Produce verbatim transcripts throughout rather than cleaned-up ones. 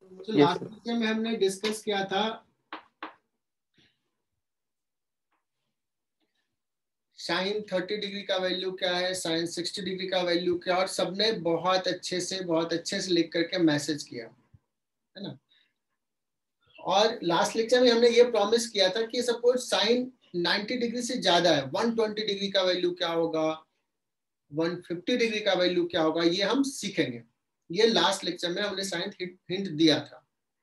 तो last lecture में हमने डिस्कस किया था साइन थर्टी डिग्री का वैल्यू क्या है, साइन सिक्सटी डिग्री का वैल्यू क्या, और सबने बहुत अच्छे से बहुत अच्छे से लिख करके मैसेज किया है ना। और लास्ट लेक्चर में हमने ये प्रॉमिस किया था कि सपोज साइन नाइंटी डिग्री से ज्यादा है, वन ट्वेंटी डिग्री का वैल्यू क्या होगा, वन फिफ्टी डिग्री का वैल्यू क्या होगा, ये हम सीखेंगे। ये लास्ट लेक्चर में हमने साइन हिंट दिया था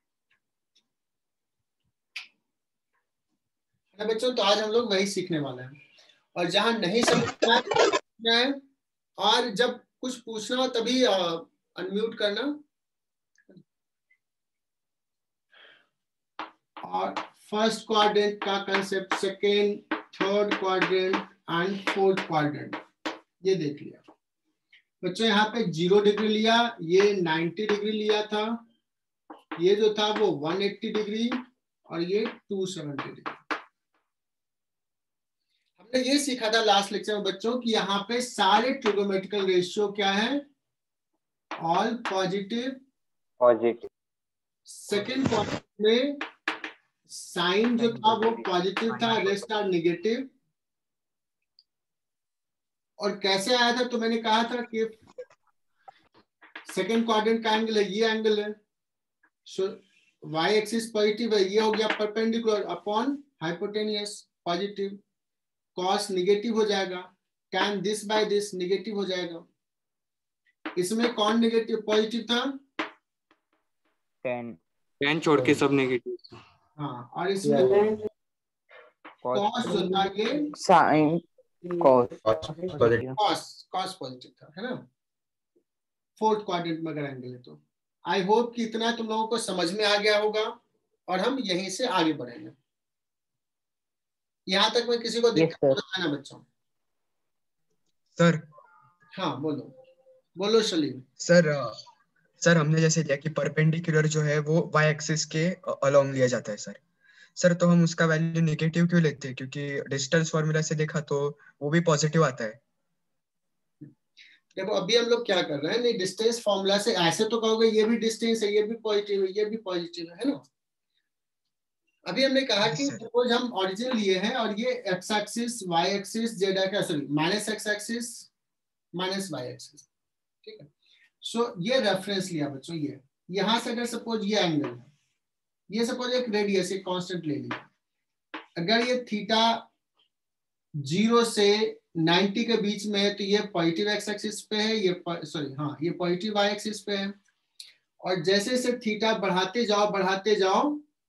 है बच्चों। तो आज हम लोग वही सीखने वाले हैं, और जहां नहीं समझना है और जब कुछ पूछना हो तभी अनम्यूट करना। और फर्स्ट क्वाड्रेंट का concept, second, third quadrant and fourth quadrant, ये देख लिया बच्चों। यहाँ पे जीरो डिग्री लिया, ये नाइंटी डिग्री लिया था, ये जो था वो वन एट्टी डिग्री, और ये टू सेवेंटी डिग्री। हमने ये सीखा था लास्ट लेक्चर में बच्चों कि यहाँ पे सारे ट्रिगोनोमेट्रिकल रेशियो क्या है, all positive positive. Second quadrant में साइन जो था वो पॉजिटिव था, रेस्ट आर नेगेटिव। और कैसे आया था, तो मैंने कहा था कि सेकेंड क्वाड्रेंट का एंगल है, ये एंगल है, सो वाई एक्सिस पॉजिटिव है, ये हो गया perpendicular upon hypotenuse positive, cos negative हो जाएगा, tan this by this negative हो जाएगा। इसमें कौन निगेटिव पॉजिटिव था, टेन टेन छोड़ के सब नेगेटिव। हाँ, और इसमें कॉस जो था ये sine cos cos cos positive था, है ना, फोर्थ क्वाड्रेंट में अगर एंगल है तो। आई होप कि इतना तुम लोगों को समझ में आ गया होगा, और हम यहीं से आगे बढ़ेंगे। यहां तक में किसी को दिक्कत होता है ना बच्चों? सर हाँ बोलो बोलो सलीम। सर सर हमने जैसे लिया कि परपेंडिकुलर जो है वो वाई एक्सिस के अलोंग लिया जाता है सर। सर तो हम उसका वैल्यू नेगेटिव क्यों लेते हैं, क्योंकि डिस्टेंस फॉर्मूला से देखा तो वो भी पॉजिटिव आता है। देखो अभी हम लोग क्या कर रहे हैं, नहीं डिस्टेंस फॉर्मूला से ऐसे तो कहोगे ये भी डिस्टेंस है, ये भी पॉजिटिव है, ये भी पॉजिटिव है, है ना। अभी हमने कहा कि सपोज हम ओरिजिन लिए हैं और ये X axis, Y axis, Z axis, sorry minus X axis minus Y axis, ठीक है। सो ये रेफरेंस लिया बच्चों, ये यहां से अगर सपोज ये एंगल है, ये सपोज एक रेडियस एक कांस्टेंट ले लिया, अगर ये थीटा जीरो से नाइंटी के बीच में है तो ये पॉजिटिव एक्स एक्सिस पे है, ये सॉरी हाँ ये पॉजिटिव वाई एक्सिस पे है। और जैसे जैसे थीटा बढ़ाते जाओ बढ़ाते जाओ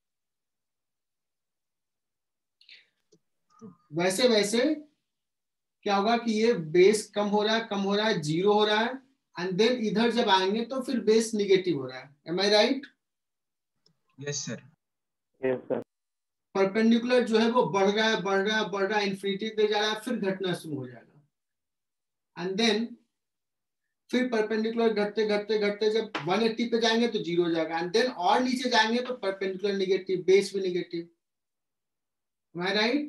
वैसे वैसे क्या होगा कि ये बेस कम हो रहा है कम हो रहा है, जीरो हो रहा है, एंड देन इधर जब आएंगे तो फिर बेस निगेटिव हो रहा है। Am I right? Yes sir. Yes sir. Perpendicular जो है वो बढ़ रहा है बढ़ रहा है बढ़ रहा है, इन्फिनिटी पे जा रहा है, फिर घटना शुरू हो जाएगा, एंड देन फिर परपेंडिकुलर घटते घटते घटते जब वन एट्टी पे जाएंगे तो जीरो हो जाएगा, एंड देन और नीचे जाएंगे तो परपेंडिकुलर निगेटिव, बेस भी negative. Am I right?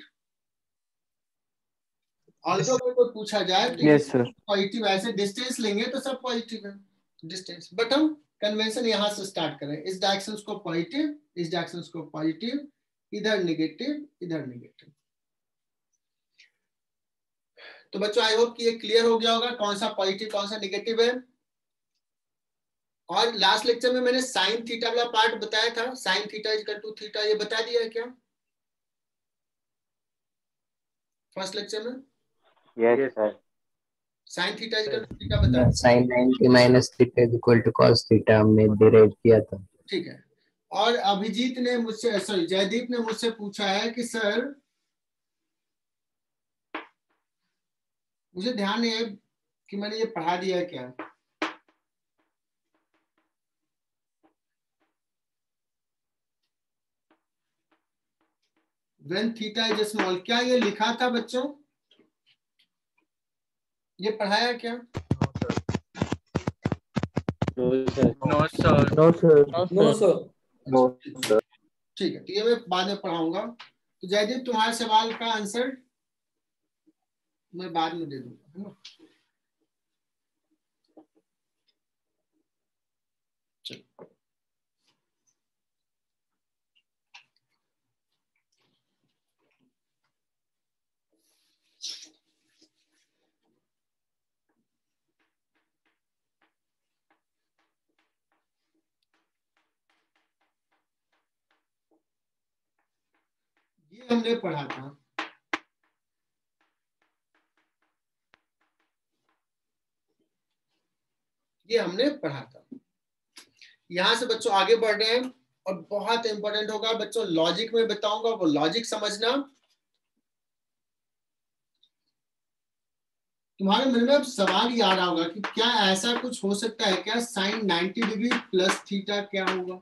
Although अगर कोई पूछा जाए तो यस सर। पॉजिटिव, ऐसे डिस्टेंस लेंगे तो सब पॉजिटिव है डिस्टेंस, बट हम कन्वेंशन यहां से स्टार्ट करें, इस डायरेक्शन को पॉजिटिव, इस डायरेक्शन को पॉजिटिव, इधर नेगेटिव इधर नेगेटिव। तो बच्चों आई होप कि ये क्लियर हो गया होगा कौन सा पॉजिटिव कौन सा नेगेटिव है। और लास्ट लेक्चर में मैंने साइन थीटा वाला पार्ट बताया था, sine theta is equal to theta, ये बता दिया है क्या फर्स्ट लेक्चर में? Yes sir. Sine theta is equal to theta बताया, sine ninety minus theta is equal to cos theta हमने डिराइव किया था। ठीक है। और अभिजीत ने मुझसे सॉरी जयदीप ने मुझसे पूछा है कि सर मुझे ध्यान नहीं है कि मैंने ये पढ़ा दिया है क्या। When theta is small, क्या ये लिखा था बच्चों, ये पढ़ाया क्या? No sir. No sir. No sir. No sir. No sir. ठीक है, तो ये मैं बाद में पढ़ाऊंगा। तो जयदीप तुम्हारे सवाल का आंसर मैं बाद में दे दूंगा, है ना। हमने पढ़ा था, ये हमने पढ़ा था। यहां से बच्चों आगे बढ़ रहे हैं और बहुत इंपॉर्टेंट होगा बच्चों, लॉजिक में बताऊंगा, वो लॉजिक समझना। तुम्हारे मन में अब सवाल ये आ रहा होगा कि क्या ऐसा कुछ हो सकता है क्या, sine ninety degree plus theta क्या होगा,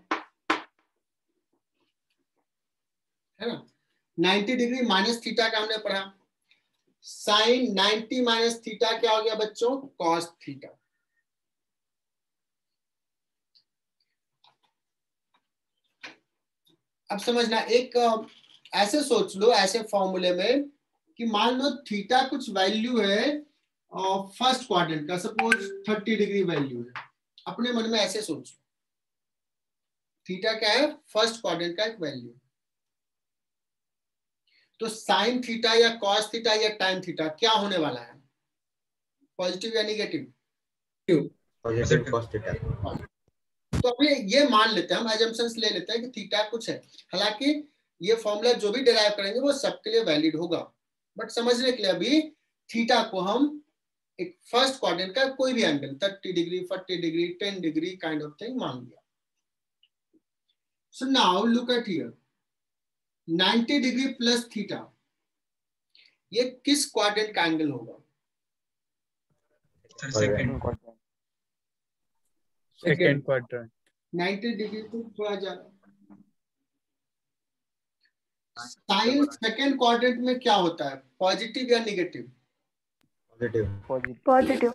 है ना। नाइंटी डिग्री माइनस थीटा का हमने पढ़ा, साइन नाइंटी माइनस थीटा क्या हो गया बच्चों, कॉस थीटा। अब समझना, एक ऐसे सोच लो ऐसे फॉर्मूले में कि मान लो थीटा कुछ वैल्यू है फर्स्ट क्वाड्रेंट का, सपोज थर्टी डिग्री वैल्यू है, अपने मन में ऐसे सोच लो, थीटा क्या है, फर्स्ट क्वाड्रेंट का एक वैल्यू। तो साइन थीटा या कॉस थीटा या टाइम थीटा क्या होने वाला है, पॉजिटिव या निगेटिव, पॉजिटिव कॉस थीटा। तो अभी ये मान लेते हैं हम, एजम्पशंस ले लेते हैं कि थीटा कुछ है, हालांकि ये फॉर्मूला जो भी डिराइव करेंगे वो सबके लिए वैलिड होगा, बट समझने के लिए अभी थीटा को हम एक फर्स्ट क्वाड्रेंट का कोई भी angle, thirty degree, forty degree, ten degree kind of thing मान लिया। So now look at here, ninety degree plus theta, ये किस क्वाड्रेंट का एंगल होगा, second second quadrant. Ninety degree को थोड़ा ज्यादा। साइन सेकंड क्वाड्रेंट में क्या होता है, पॉजिटिव या निगेटिव, पॉजिटिव पॉजिटिव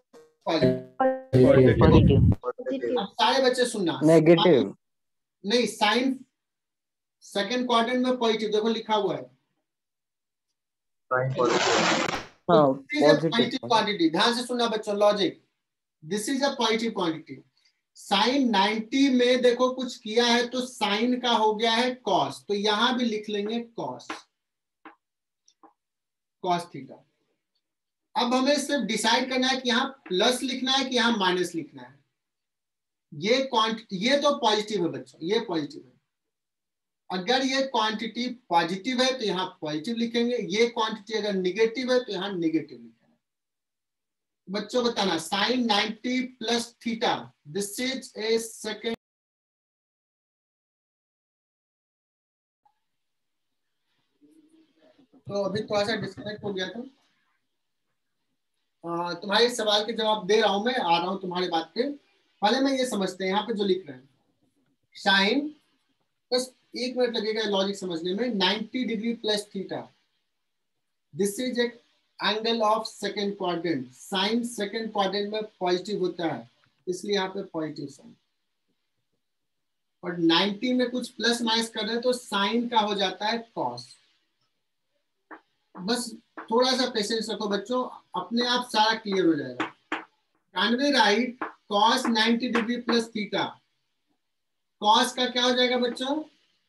पॉजिटिव। अब सारे बच्चे सुनना, नेगेटिव नहीं, साइन सेकंड क्वाड्रेंट में पॉजिटिव, देखो लिखा हुआ है पॉजिटिव क्वांटिटी। ध्यान से सुनना बच्चों, logic, this is a positive quantity. Sine ninety में देखो कुछ किया है तो साइन का हो गया है कॉस, तो यहां भी लिख लेंगे कॉस, कॉस थीटा। अब हमें सिर्फ डिसाइड करना है कि यहाँ प्लस लिखना है कि यहाँ माइनस लिखना है। ये क्वांटिटी, ये तो पॉजिटिव है बच्चों, ये पॉजिटिव है। अगर ये क्वांटिटी पॉजिटिव है तो यहाँ पॉजिटिव लिखेंगे, ये क्वांटिटी अगर निगेटिव है तो यहाँ निगेटिव लिखेंगे। बच्चों बताना, sine ninety plus theta, this is a second. तो अभी थोड़ा सा डिस्कनेक्ट हो गया था, आ, तुम्हारे सवाल के जवाब दे रहा हूं मैं, आ रहा हूं तुम्हारी बात पे। पहले मैं ये समझते हैं यहाँ पे जो लिख रहे हैं, साइन, बस एक मिनट लगेगा लॉजिक समझने में, ninety degree plus theta, this is a angle of second quadrant. Sine second quadrant में पॉजिटिव होता है, इसलिए यहाँ पे पॉजिटिव साइन। और नाइंटी में कुछ प्लस माइनस कर रहे हैं तो साइन का हो जाता है कॉस। बस थोड़ा सा पेशेंस रखो बच्चों, अपने आप सारा क्लियर हो जाएगा। Can we write cos ninety degree plus theta, cos का क्या हो जाएगा बच्चों,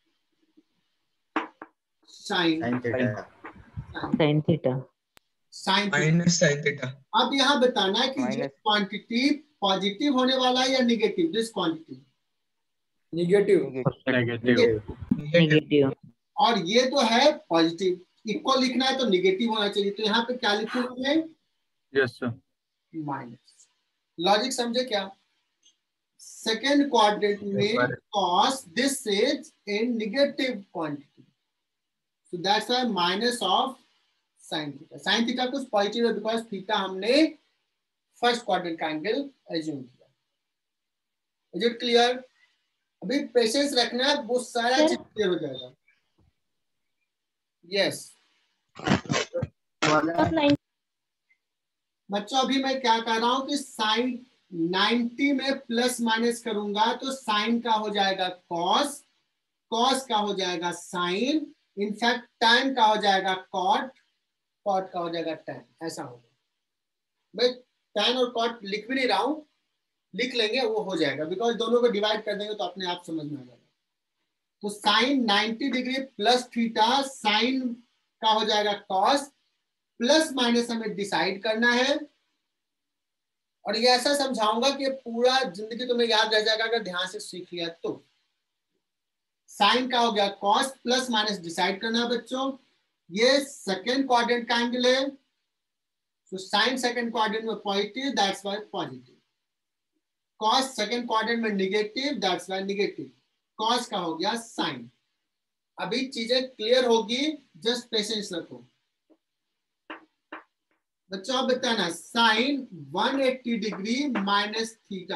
sine sine theta, sine minus sine theta. अब यहाँ बताना है कि ये क्वांटिटी पॉजिटिव होने वाला है या negative, this quantity negative negative, और ये तो है पॉजिटिव, इक्वल लिखना है तो निगेटिव होना चाहिए, तो यहाँ पे क्या लिखेंगे, यस सर, माइनस। लॉजिक समझे क्या, सेकेंड क्वाड्रेंट में cos, this is in negative quantity, so that's why minus of sine theta. Sine theta कुछ पॉजिटिव है बिकॉज थीटा हमने फर्स्ट क्वाड्रेंट का एंगल एज्यूम किया। Is it clear? अभी patience रखना है, वो सारा चीज क्लियर हो जाएगा। यस बच्चों, अभी मैं क्या कह रहा हूं कि साइन नाइंटी में प्लस माइनस करूंगा तो साइन का हो जाएगा कॉस, कॉस का हो जाएगा साइन, इनफैक्ट टैन का हो जाएगा कॉट, कॉट का हो जाएगा टैन, ऐसा होगा। मैं टैन और कॉट लिख भी नहीं रहा हूं, लिख लेंगे वो हो जाएगा, बिकॉज दोनों को डिवाइड कर देंगे तो अपने आप समझ में आ जाएगा। तो sine ninety degree plus theta, sine का हो जाएगा कॉस, प्लस माइनस हमें डिसाइड करना है। और ये ऐसा समझाऊंगा कि पूरा जिंदगी तुम्हें याद रह जाएगा अगर ध्यान से सीख लिया तो। साइन का हो गया कॉस, प्लस माइनस डिसाइड करना है बच्चों, ये सेकेंड क्वाड्रेंट का एंगल है, तो साइन सेकेंड क्वाड्रेंट में positive, that's why positive. Cos second quadrant में negative, that's why negative. Cos का हो गया साइन। अभी चीजें क्लियर होगी, जस्ट पेशेंस रखो बच्चों। आप बताना साइन एक सौ अस्सी डिग्री माइनस थीटा,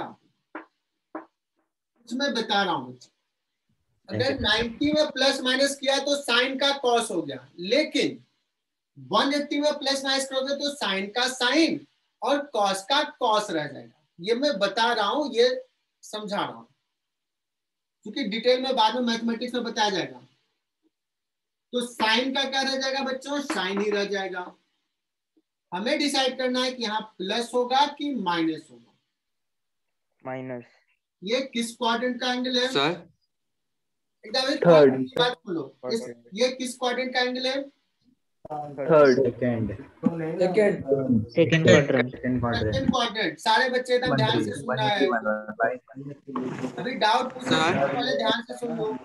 कुछ मैं बता रहा हूं बच्चों। अगर नब्बे में प्लस माइनस किया तो साइन का कॉस हो गया, लेकिन एक सौ अस्सी में प्लस माइनस करोगे तो साइन का साइन और कॉस का कॉस रह जाएगा। ये मैं बता रहा हूं, ये समझा रहा हूं, क्योंकि डिटेल में बाद में मैथमेटिक्स में बताया जाएगा। तो साइन का क्या रह जाएगा बच्चों? साइन ही रह जाएगा। हमें डिसाइड करना है कि यहाँ प्लस होगा कि माइनस होगा। माइनस। ये किस क्वाड्रेंट का एंगल है सर? Third. बात सुनो, इस ये किस क्वाड्रेंट का एंगल है? Third. Second. Second. Second quadrant. Second quadrant. Second quadrant. सारे बच्चे एकदम ध्यान से सुनना है, अभी डाउट पूछना है, पहले ध्यान से सुन लो।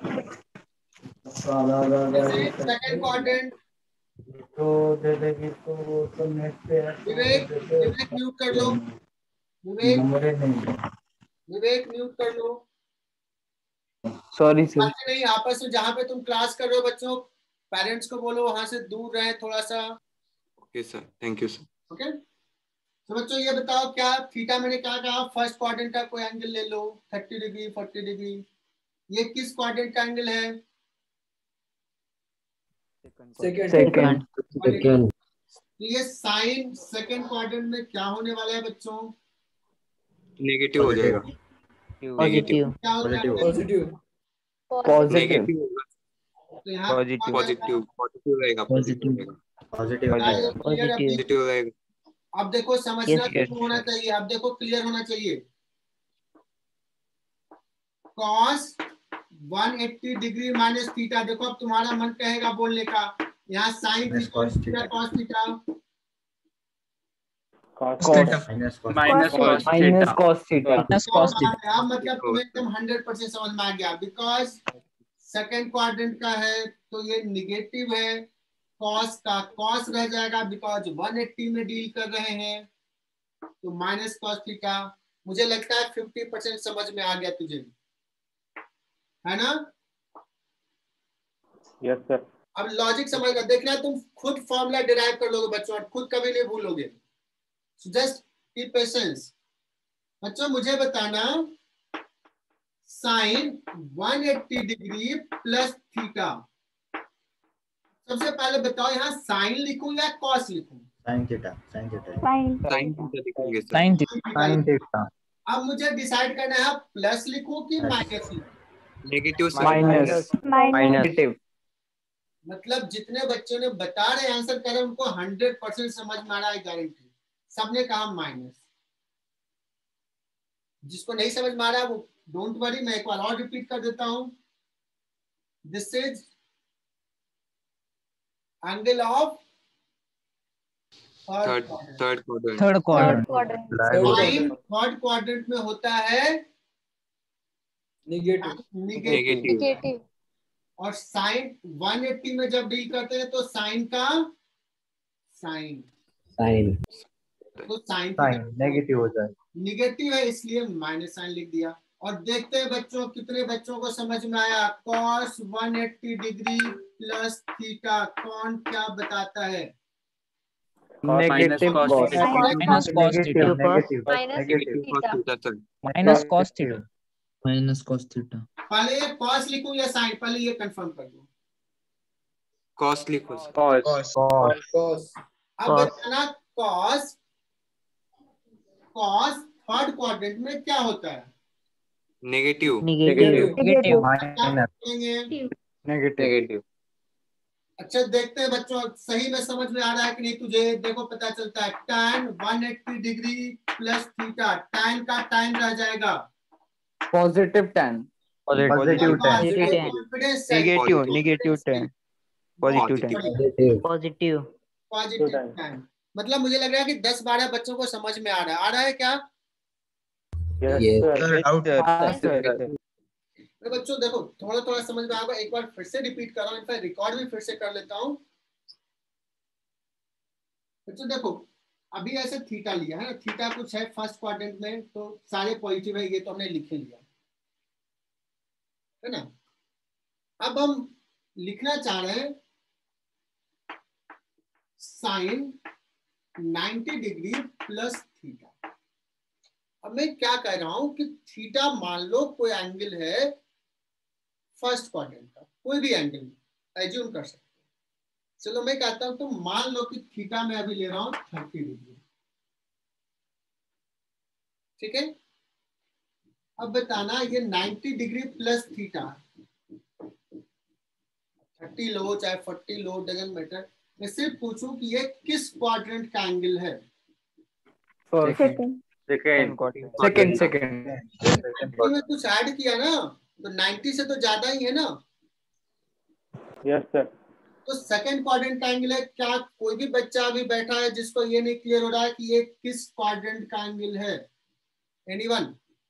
Second quadrant, Vivek Vivek mute कर लो, विवेक विवेक म्यूट कर लो। Sorry sir. ऐसे नहीं, आपस में जहाँ पे तुम क्लास कर रहे हो बच्चों, पेरेंट्स को बोलो वहां से दूर रहे थोड़ा सा। Okay sir, thank you sir. Okay, तो बच्चों ये बताओ, क्या थीटा मैंने क्या कहा? फर्स्ट क्वाड्रेंट का कोई एंगल ले लो, तीस डिग्री, चालीस डिग्री। ये किस क्वाड्रेंट का एंगल है? सेकंड। Second. Second. तो ये साइन सेकंड क्वाड्रेंट में क्या होने वाला है बच्चों? नेगेटिव हो जाएगा। पॉजिटिव। क्या होता है? पॉजिटिव। Positive. नेगेटिव होगा। तो यहाँ पॉजिटिव। पॉजिटिव पॉजिटिव रहेगा। पॉजिटिव रहेगा। Positive. Clear positive. अभी? पॉजिटिव रहेगा। अब देखो समझना Yes, yes, शुरू होना चाहिए, अब देखो क्लियर होना चाहिए। cos एक सौ अस्सी डिग्री माइनस थीटा, देखो अब तुम्हारा मन कहेगा बोलने का, यहाँ sine Minus cos theta. cos theta, Cos. Theta. Minus cos. Minus cos Minus theta. cos theta. Minus cos theta. यहाँ मतलब तुम्हें एकदम हंड्रेड परसेंट समझ में आ गया, बिकॉज सेकेंड क्वाड्रेंट का है तो ये निगेटिव है, कॉस का कॉस रह जाएगा, बिकॉज एक सौ अस्सी में डील कर रहे हैं, तो माइनस कॉस थीटा। मुझे लगता है फिफ्टी परसेंट समझ में आ गया तुझे, है ना? Yes sir. अब लॉजिक समझ कर देखना, तुम खुद फॉर्मूला डिराइव कर लोगे बच्चों और खुद कभी नहीं भूलोगे। जस्ट कीप पेशेंस बच्चों। मुझे बताना साइन एक सौ अस्सी डिग्री प्लस थीटा, सबसे पहले बताओ यहाँ साइन लिखूं या कॉस लिखूं? Sin theta. Sin theta. Sine theta लिखेंगे सर। Sin Sin theta. अब मुझे डिसाइड करना है प्लस लिखूं कि माइनस लिखूं। Negative sir. Minus. Minus. मतलब जितने बच्चों ने बता रहे आंसर कर रहे उनको हंड्रेड परसेंट समझ में आ रहा है, गारंटी। सबने कहा माइनस। जिसको नहीं समझ में आ रहा है वो डोंट वरी, मैं एक बार और रिपीट कर देता हूं। This is angle of third third quadrant. Third quadrant. Sine third quadrant में होता है नेगेटिव। Negative, negative. और साइन एक सौ अस्सी में जब डील करते हैं तो साइन का साइन, Sin. तो साइन Sin. Negative हो जाए. निगेटिव है इसलिए माइनस साइन लिख दिया। और देखते हैं बच्चों कितने बच्चों को समझ में आया। cos एक सौ अस्सी डिग्री प्लस थीटा कौन क्या बताता है? Negative cos cos. theta. Minus cos theta. Negative. Minus Negative. cos theta sir. Minus cos theta. Minus cos theta. पहले ये cos लिखूं या साइन, पहले ये कंफर्म कर दो। cos लिखो सर। Cos. Cos. cos अब बताना cos cos थर्ड क्वाड्रेंट में क्या होता है? नेगेटिव। नेगेटिव। Negative. Minus. करेंगे? Negative. अच्छा देखते हैं बच्चों सही में समझ में आ रहा है कि नहीं तुझे। देखो पता चलता है tan एक सौ अस्सी डिग्री प्लस थीटा, tan का tan रह जाएगा Positive tan. Positive tan. Confidence negative negative tan positive tan Positive. Positive. Positive tan। मतलब मुझे लग रहा है कि दस बारह बच्चों को समझ में आ रहा है। आ रहा है क्या? Yes. Sir, doubt. तो बच्चों देखो थोड़ा थोड़ा समझ में आएगा। एक बार फिर से रिपीट कर रहा हूँ, इनफैक्ट रिकॉर्ड भी फिर से कर लेता हूँ। बच्चों देखो अभी ऐसे थीटा लिया है ना, थीटा कुछ है फर्स्ट क्वाड्रेंट में तो सारे पॉजिटिव है, ये तो हमने लिखे लिया है ना। अब हम लिखना चाह रहे हैं sine ninety degree plus theta. अब मैं क्या कह रहा हूं कि थीटा मान लो कोई एंगल है फर्स्ट क्वाड्रेंट का, कोई भी एंगल एज्यूम कर सकते हैं। चलो मैं कहता हूं तो मान लो कि थीटा में अभी ले रहा हूं थर्टी डिग्री, ठीक है। अब बताना ये ninety degree plus theta, thirty लो चाहे फोर्टी लो डजंट मैटर, मैं सिर्फ पूछूं कि ये किस क्वाड्रेंट का एंगल है। Second second second second thirty में कुछ ऐड किया ना तो नाइंटी से तो ज्यादा ही है ना। Yes sir. तो सेकंड क्वाड्रेंट का एंगल है। क्या कोई भी बच्चा अभी बैठा है जिसको ये नहीं क्लियर हो रहा है कि ये किस क्वाड्रेंट का एंगल है? एनीवन?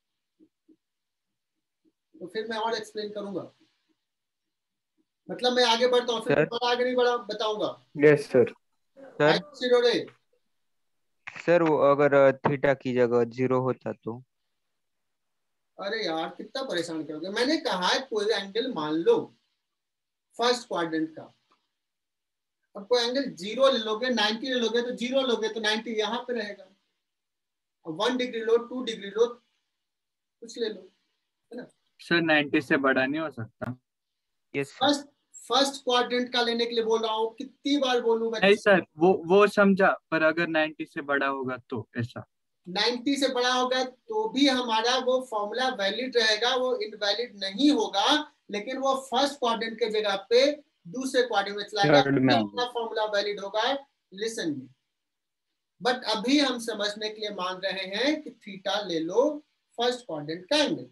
तो फिर मैं और एक्सप्लेन करूंगा, मतलब मैं आगे बढ़ता हूँ, फिर मैं आगे नहीं बढ़ा बताऊंगा। Yes sir. Sir Sirode sir वो अगर थीटा की जगह जीरो होता तो? अरे यार कितना परेशान करोगे। मैंने कहा है कोई एंगल मान लो फर्स्ट क्वाड्रेंट का, अब कोई एंगल जीरो ले लोगे, नाइंटी ले लोगे तो जीरो लोगे तो नाइंटी यहाँ पे रहेगा। वन डिग्री लो, टू डिग्री लो, कुछ ले लो, है ना। सर नाइंटी से बड़ा नहीं हो सकता? यस फर्स्ट फर्स्ट क्वाड्रेंट का लेने के लिए बोल रहा हूँ, कितनी बार बोलूं नहीं सर, वो वो समझा, पर अगर नाइंटी से बड़ा होगा तो ऐसा? नाइंटी से बड़ा होगा तो भी हमारा वो फॉर्मूला वैलिड रहेगा, वो इनवैलिड नहीं होगा, लेकिन वो फर्स्ट क्वाड्रेंट के जगह पे दूसरे क्वाड्रेंट में चलाएगा, अपना फॉर्मूला वैलिड होगा। लिसन मी, बट अभी हम समझने के लिए मान रहे हैं कि थीटा ले लो फर्स्ट क्वाड्रेंट का एंगल।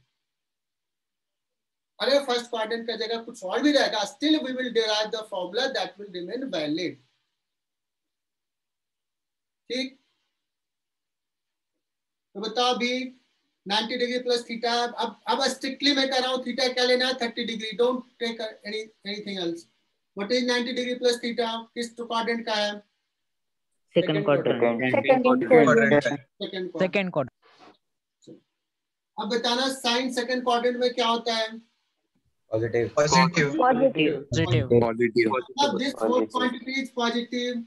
अरे फर्स्ट क्वाड्रेंट का जगह कुछ और भी रहेगा, still we will derive the formula that will remain valid. ठीक, तो बताओ अभी नाइंटी डिग्री प्लस थीटा। अब अब स्ट्रिक्टली मैं कह रहा हूं थीटा क्या लेना है, thirty degree, don't take any anything else. What is ninety degree plus theta, किस क्वाड्रेंट का है? Second quadrant second quadrant second second quadrant अब बताना साइन सेकंड क्वाड्रेंट में क्या होता है? Positive positive positive positive. अब this whole quantity is positive.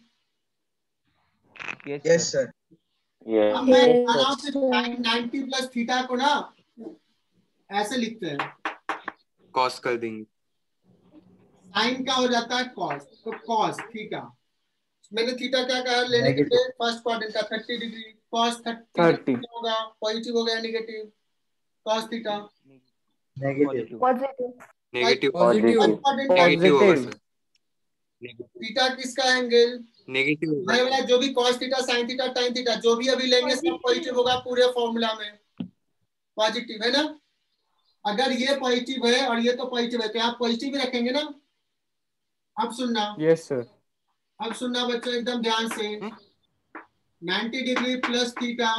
Yes sir. Yes अब मैं बता रहा हूं कि साइन नाइंटी प्लस थीटा को ना ऐसे लिखते हैं, कॉस कर देंगे। साइन का हो जाता है कॉस, तो कॉस थीटा। मैंने थीटा क्या कहा लेने के लिए, फर्स्ट क्वाड्रेंट का थर्टी डिग्री, कॉस थर्टी होगा, पॉजिटिव हो गया negative, cos theta negative negative positive negative होगा सर। थीटा किसका एंगल? नेगेटिव भाई वाला जो भी cos theta, sin theta, tan theta जो भी अभी लेंगे सब पॉजिटिव होगा पूरे फॉर्मूला में, पॉजिटिव है ना। अगर ये पॉजिटिव है और ये तो पॉजिटिव है तो आप पॉजिटिव ही रखेंगे ना। अब सुनना, यस सर। अब सुनना बच्चों एकदम ध्यान से, ninety degree plus theta,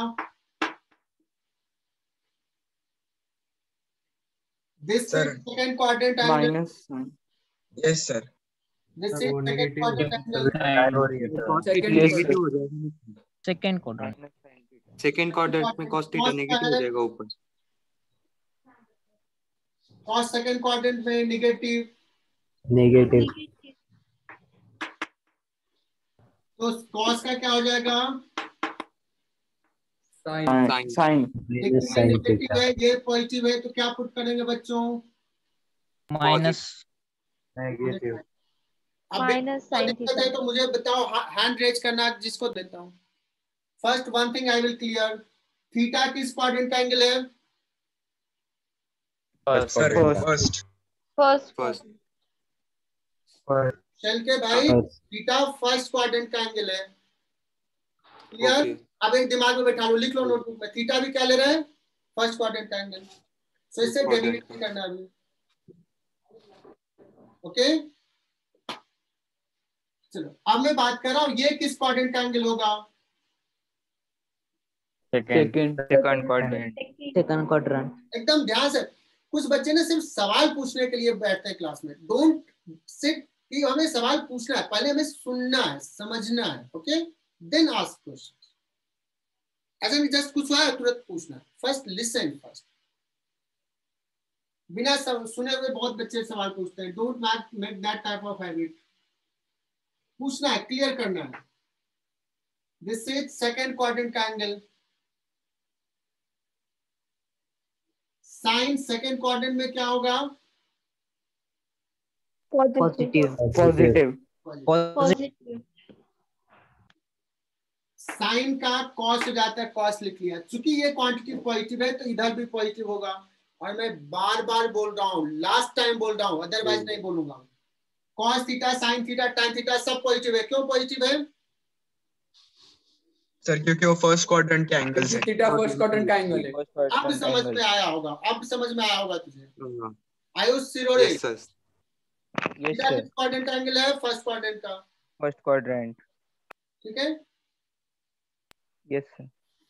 this second quadrant angle minus yes sir. This second quadrant angle, negative हो जाएगा। सेकंड क्वाड्रेंट सेकंड क्वाड्रेंट में cos थीटा नेगेटिव हो जाएगा ऊपर। cos सेकंड क्वाड्रेंट में नेगेटिव, नेगेटिव तो cos का क्या हो जाएगा? Sine sine sine negative theta है, ये पॉजिटिव है, तो क्या पुट करेंगे बच्चों? माइनस नेगेटिव अब माइनस साइन थीटा। तो मुझे बताओ, हैंड रेज करना जिसको देता हूं। First one thing I will clear, theta किस क्वाड्रेंट का एंगल है? सर फर्स्ट फर्स्ट फर्स्ट चल के भाई, थीटा फर्स्ट क्वाड्रेंट का एंगल है, क्लियर। अब एक दिमाग में बैठा लो, लिख लो नोटबुक में, थीटा भी क्या ले रहे हैं? फर्स्ट क्वाड्रेंट का एंगल। सो इससे डेरिवेट नहीं करना अभी, ओके। चलो अब मैं बात कर रहा हूं ये किस क्वाड्रेंट का एंगल होगा? Second second quadrant second quadrant एकदम ध्यान से। कुछ बच्चे ना सिर्फ सवाल पूछने के लिए बैठते हैं क्लास में, डोंट सिट कि हमें सवाल पूछना है, पहले हमें सुनना है, समझना है, ओके। Then ask question. ऐसा नहीं जस्ट कुछ हुआ तुरंत पूछना, फर्स्ट लिसन फर्स्ट। बिना सुने हुए बहुत बच्चे सवाल पूछते हैं, don't make that type of habit. पूछना है, क्लियर करना है। दिस इज सेकंड क्वाड्रेंट का एंगल, साइन सेकंड क्वाड्रेंट में क्या होगा? पॉजिटिव पॉजिटिव पॉजिटिव साइन का कॉस हो जाता है, कॉस लिख लिया। चूंकि ये क्वांटिटी पॉजिटिव है तो इधर भी पॉजिटिव होगा। और मैं बार बार बोल रहा हूँ, लास्ट टाइम बोल रहा हूँ, अदरवाइज नहीं बोलूंगा। Cos theta, sine theta, tan theta सब पॉजिटिव है। क्यों पॉजिटिव है सर? क्योंकि वो फर्स्ट क्वाड्रेंट के एंगल्स है। थीटा फर्स्ट क्वाड्रेंट का एंगल है। अब समझ में आया होगा, अब समझ में आया होगा तुझे। Ayush Sirode, yes sir. Yes theta sir, किस क्वाड्रेंट का एंगल है? फर्स्ट क्वाड्रेंट का, फर्स्ट क्वाड्रेंट। ठीक है। Yes sir.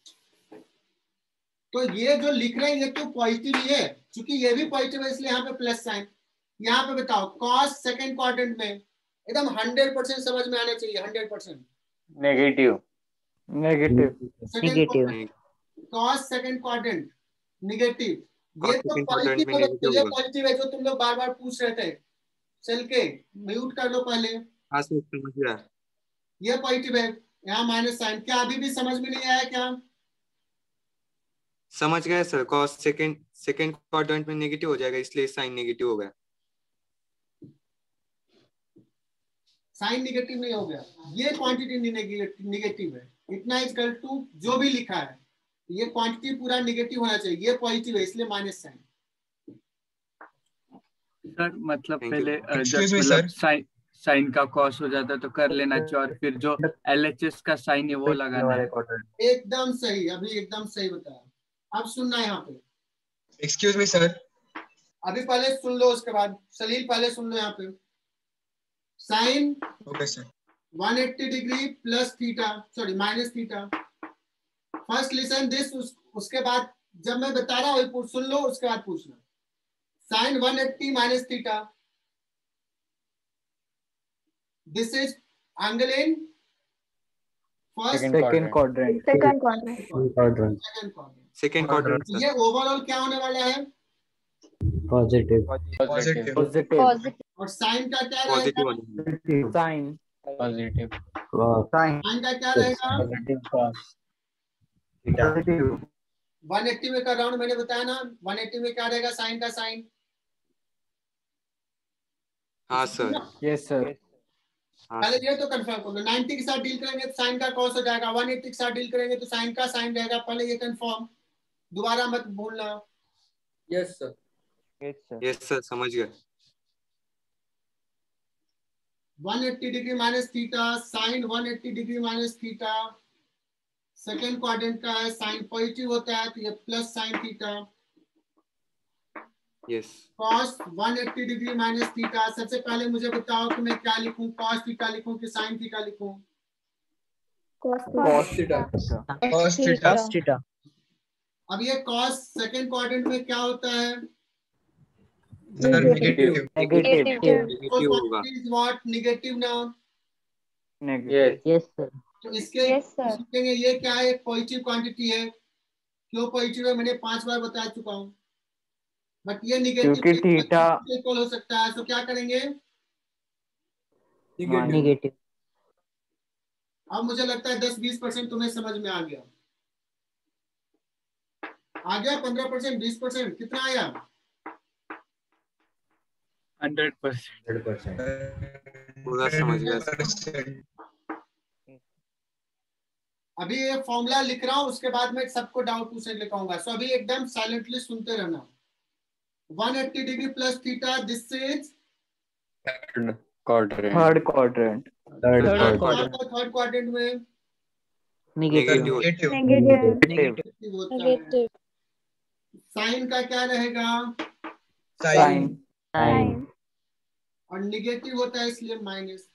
तो ये जो लिख रहे हैं ये तो पॉजिटिव ही है, क्योंकि ये भी पॉजिटिव है इसलिए यहाँ पे प्लस साइन। यहाँ पे बताओ, कॉस सेकंड क्वाड्रेंट में एकदम हंड्रेड परसेंट समझ में आना चाहिए, hundred percent. Negative negative negative cos second quadrant negative, ये Cos तो second पॉजिटिव quadrant में है, negative ये होगा। पॉजिटिव है जो तुम लोग बार बार पूछ रहे थे। चल के म्यूट कर लो पहले, हाँ सर समझ गया। ये पॉजिटिव है, यहाँ माइनस साइन। क्या अभी भी समझ में नहीं आया क्या? समझ गए sir. cos second second quadrant में नेगेटिव हो जाएगा, इसलिए साइन नेगेटिव हो गया। साइन निगेटिव नहीं हो गया, ये क्वांटिटी निगेटिव है। इतना इक्वल टू जो भी लिखा है, ये क्वांटिटी पूरा निगेटिव होना चाहिए। ये पॉजिटिव है इसलिए माइनस साइन। सर मतलब Thank पहले you. अ, जब Excuse me, मतलब sir. साइन साइन का कॉस हो जाता है तो कर लेना चाहिए, और फिर जो एलएचएस का साइन है वो लगाना है। एकदम सही, अभी एकदम सही बताया। अब सुनना है यहाँ पे, एक्सक्यूज मी सर। अभी पहले सुन लो, उसके बाद सलील पहले सुन लो। यहाँ पे sine okay sir. One eighty degree plus theta, sorry minus theta. First listen this, उस, उसके बाद जब मैं बता रहा हूँ सुन लो, उसके बाद पूछना। Sine one eighty minus theta, this is angle in first second quadrant second quadrant quadrant second quadrant. Second quadrant sir. ये ओवरऑल क्या होने वाला है? positive पॉजिटिव पॉजिटिव और साइन का क्या रहेगा? पॉजिटिव होने साइन पॉजिटिव cos साइन का क्या रहेगा? नेगेटिव कॉस वन एट्टी में कर रहा हूं, मैंने बताया ना। वन एट्टी में क्या रहेगा साइन का? साइन, हाँ सर। यस सर हाँ पहले सर। ये तो कंफर्म कर लो। नाइन्टी के साथ डील करेंगे तो साइन का कॉस हो जाएगा, वन एट्टी के साथ डील करेंगे तो साइन का साइन रहेगा। पहले ये कंफर्म, दोबारा मत भूलना। Yes sir. Yes sir. Yes sir समझ गए। One eighty degree minus theta, sine one eighty degree minus theta. Second quadrant का है, साइन पॉजिटिव होता है तो ये plus sine theta. Yes cos one eighty degree minus theta. सबसे पहले मुझे बताओ कि मैं क्या लिखूं, कॉस थीटा लिखूं कि साइन थीटा लिखूं? Cos theta. Cos theta. Theta अब ये कॉस सेकेंड क्वाड्रेंट में क्या होता है? Sir negative. नेगेटिव नेगेटिव होगा। व्हाट? नेगेटिव ना। नेगेटिव यस सर तो इसके लिखेंगे ये क्या है? एक पॉजिटिव क्वांटिटी है। क्यों पॉजिटिव है मैंने पांच बार बता चुका हूं। बट ये निगेटिव क्योंकि थीटा इक्वल हो सकता है, तो क्या करेंगे? नेगेटिव। अब मुझे लगता है दस बीस परसेंट तुम्हें समझ में आ गया। आ गया? पंद्रह परसेंट, बीस परसेंट, कितना आया? हंड्रेड परसेंट पूरा समझ गया सर। अभी ये फॉर्मूला लिख रहा हूं, उसके बाद में सबको डाउट पूछने के लिए कहूंगा। सो अभी एकदम साइलेंटली सुनते रहना। One eighty degree plus theta, this is quadrant third quadrant third Third quadrant third quadrant में नेगेटिव नेगेटिव नेगेटिव होता है। साइन का क्या रहेगा? साइन। साइन और निगेटिव होता है इसलिए माइनस।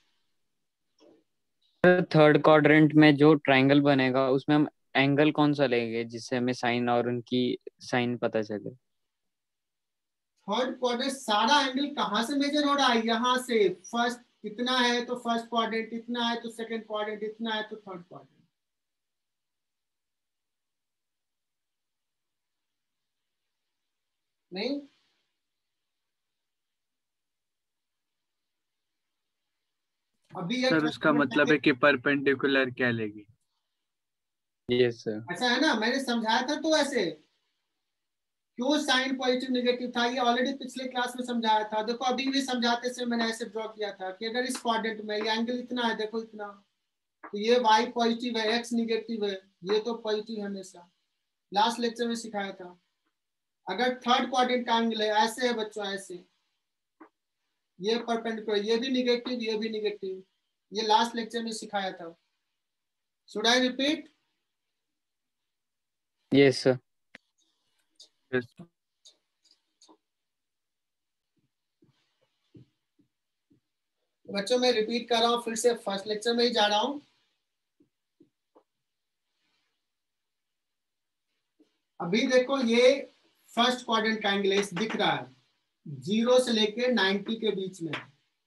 थर्ड क्वाड्रेंट में जो ट्रायंगल बनेगा उसमें हम एंगल कौन सा लेंगे जिससे हमें साइन और उनकी साइन पता चले? थर्ड क्वाड्रेंट सारा एंगल कहां से मेजर हो रहा है? यहाँ से। फर्स्ट इतना है तो फर्स्ट क्वाड्रेंट, इतना है तो सेकंड क्वाड्रेंट, इतना है तो थर्ड क्वाड्रेंट। नहीं अभी सर उसका मतलब है कि परपेंडिकुलर क्या लेगी? Yes sir. ऐसा है ना, मैंने समझाया था तो ऐसे क्यों साइन पॉजिटिव नेगेटिव था, ये ऑलरेडी पिछले क्लास में समझाया था। देखो अभी भी समझाते से मैंने ऐसे ड्रॉ किया था कि अगर इस क्वाड्रेंट में ये एंगल इतना है, देखो इतना, तो ये y पॉजिटिव है, x निगेटिव है, ये तो पॉजिटिव है हमेशा। लास्ट लेक्चर में सिखाया था। अगर थर्ड क्वाड्रेंट का एंगल है, ऐसे है बच्चों, ऐसे ये परपेंडिकुलर, ये भी निगेटिव, ये भी निगेटिव, ये लास्ट लेक्चर में सिखाया था। Should I repeat? Yes sir. बच्चों मैं रिपीट कर रहा हूँ फिर से, फर्स्ट लेक्चर में ही जा रहा हूँ। अभी देखो ये फर्स्ट क्वाड्रेंट का एंगल दिख रहा है, जीरो से लेके नाइन्टी के बीच में।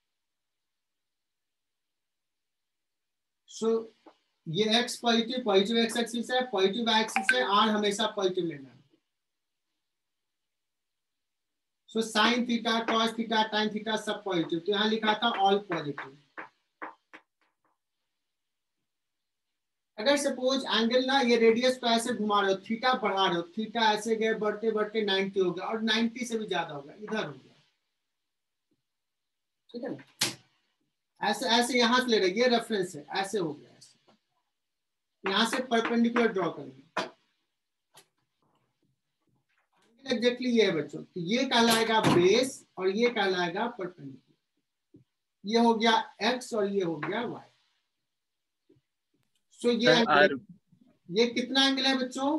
सो ये x positive, positive x axis है, पॉजिटिव y एक्सिस है, r हमेशा पॉजिटिव लेना है। So sine theta, cos theta, tan theta सब पॉजिटिव, तो यहां लिखा था ऑल पॉजिटिव। अगर सपोज एंगल ना ये रेडियस को ऐसे घुमा रहे हो, थीटा बढ़ा रहे हो, थीटा ऐसे गए बढ़ते बढ़ते नाइन्टी हो गया और नाइन्टी से भी ज्यादा हो गया, इधर हो गया, ठीक है ना, ऐसे ऐसे यहां से ले रहे, ये रेफरेंस है, ऐसे हो गया, ऐसे यहां से परपेंडिकुलर ड्रॉ करेंगे। एग्जैक्टली ये है बच्चों, तो ये कहलाएगा बेस और ये कहलाएगा परपेंडिकुलर। ये हो गया x और ये हो गया y। सो so, ये एंगल, ये कितना एंगल है बच्चों?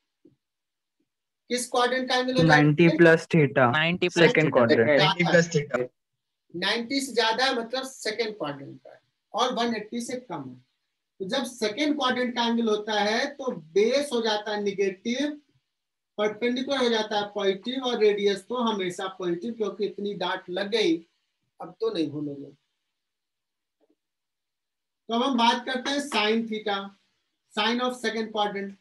किस क्वाड्रेंट का एंगल होगा? Ninety plus theta, ninety plus second quadrant. Ninety plus theta, ninety से ज्यादा है मतलब सेकंड क्वाड्रेंट का है, और वन एट्टी से कम है। तो जब सेकंड क्वाड्रेंट का एंगल होता है तो बेस हो जाता है निगेटिव, परपेंडिकुलर हो जाता है पॉजिटिव, और रेडियस तो हमेशा पॉजिटिव, क्योंकि इतनी डांट लग गई, अब तो नहीं भूलोगे। तो अब हम बात करते हैं sine theta, sine of second quadrant,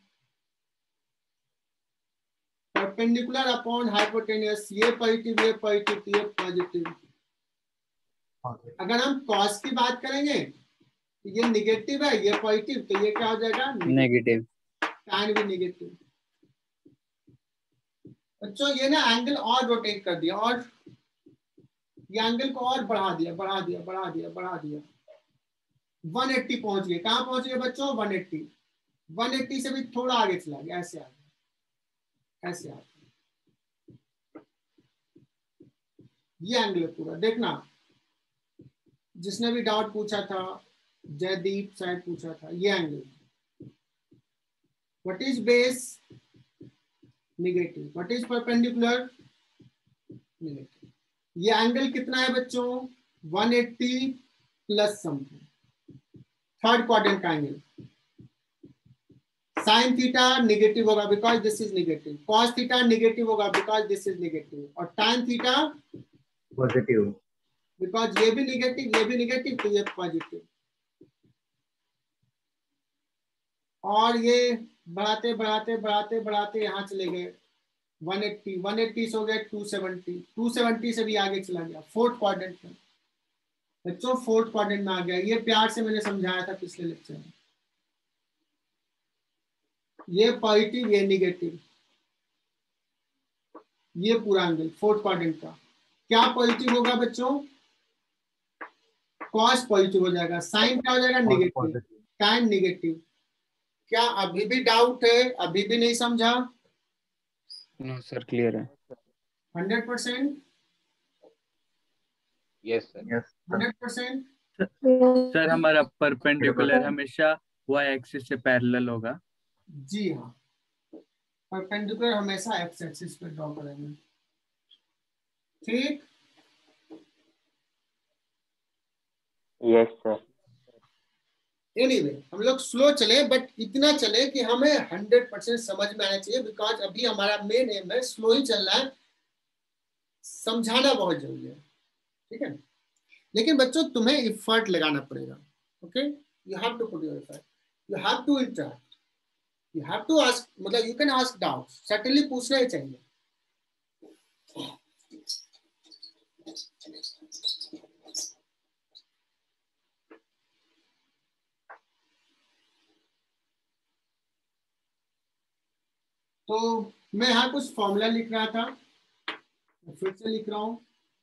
perpendicular upon hypotenuse, ये पॉजिटिव ये पॉजिटिव ये पॉजिटिव। अगर हम कॉस की बात करेंगे तो ये निगेटिव है, ये पॉजिटिव, तो ये क्या हो जाएगा? नेगेटिव। टैन भी निगेटिव। बच्चों ये ना एंगल और रोटेट कर दिया, और ये एंगल को और बढ़ा दिया बढ़ा दिया बढ़ा दिया बढ़ा दिया, वन एट्टी पहुंच गए। कहां पहुंच गए बच्चों? One eighty. वन एट्टी से भी थोड़ा आगे चला गया, ऐसे आ गया, ऐसे आ गया। ये एंगल पूरा देखना, जिसने भी डाउट पूछा था, जयदीप शायद पूछा था, ये angle. What is base? Negative. What is perpendicular? Negative. ये एंगल कितना है बच्चों? One eighty plus something, third quadrant का एंगल। साइन थीटा नेगेटिव होगा because this is negative, cos theta negative होगा बिकॉज दिस इज नेगेटिव, और tan theta positive, because ये भी नेगेटिव ये भी नेगेटिव, तो ये पॉजिटिव। और ये बढ़ाते बढ़ाते बढ़ाते बढ़ाते यहाँ चले गए वन एट्टी, वन एट्टी से हो गए टू सेवेंटी, टू सेवेंटी से भी आगे चला गया फोर्थ क्वाड्रेंट में। बच्चों फोर्थ क्वाड्रेंट में आ गया, ये प्यार से मैंने समझाया था पिछले लेक्चर में। ये पॉजिटिव ये निगेटिव, ये पूरा एंगल फोर्थ क्वाड्रेंट का क्या पॉजिटिव होगा बच्चों? कॉस पॉजिटिव हो जाएगा, साइन क्या हो जाएगा? निगेटिव, टाइन निगेटिव। क्या अभी भी डाउट है? अभी भी नहीं समझा? नो सर, क्लियर है। Hundred percent? Yes sir. Hundred percent? Sir हमारा परपेंडिकुलर हमेशा y एक्सिस से पैरेलल होगा। जी हाँ, परपेंडिकुलर हमेशा एक्स एक्सिस पे ड्रॉ करेंगे, ठीक? Yes sir. एनीवे हम लोग स्लो चले, बट इतना चले कि हमें हंड्रेड परसेंट समझ में आना चाहिए, बिकॉज अभी हमारा मेन एम है स्लो ही चलना है, समझाना बहुत जरूरी है, ठीक है? लेकिन बच्चों तुम्हें इफर्ट लगाना पड़ेगा. Okay, you have to put your effort, you have to interact, you have to ask, मतलब you can ask doubt, certainly पूछना ही चाहिए. तो मैं यहाँ कुछ फॉर्मूला लिख रहा था, फिर से लिख रहा हूँ.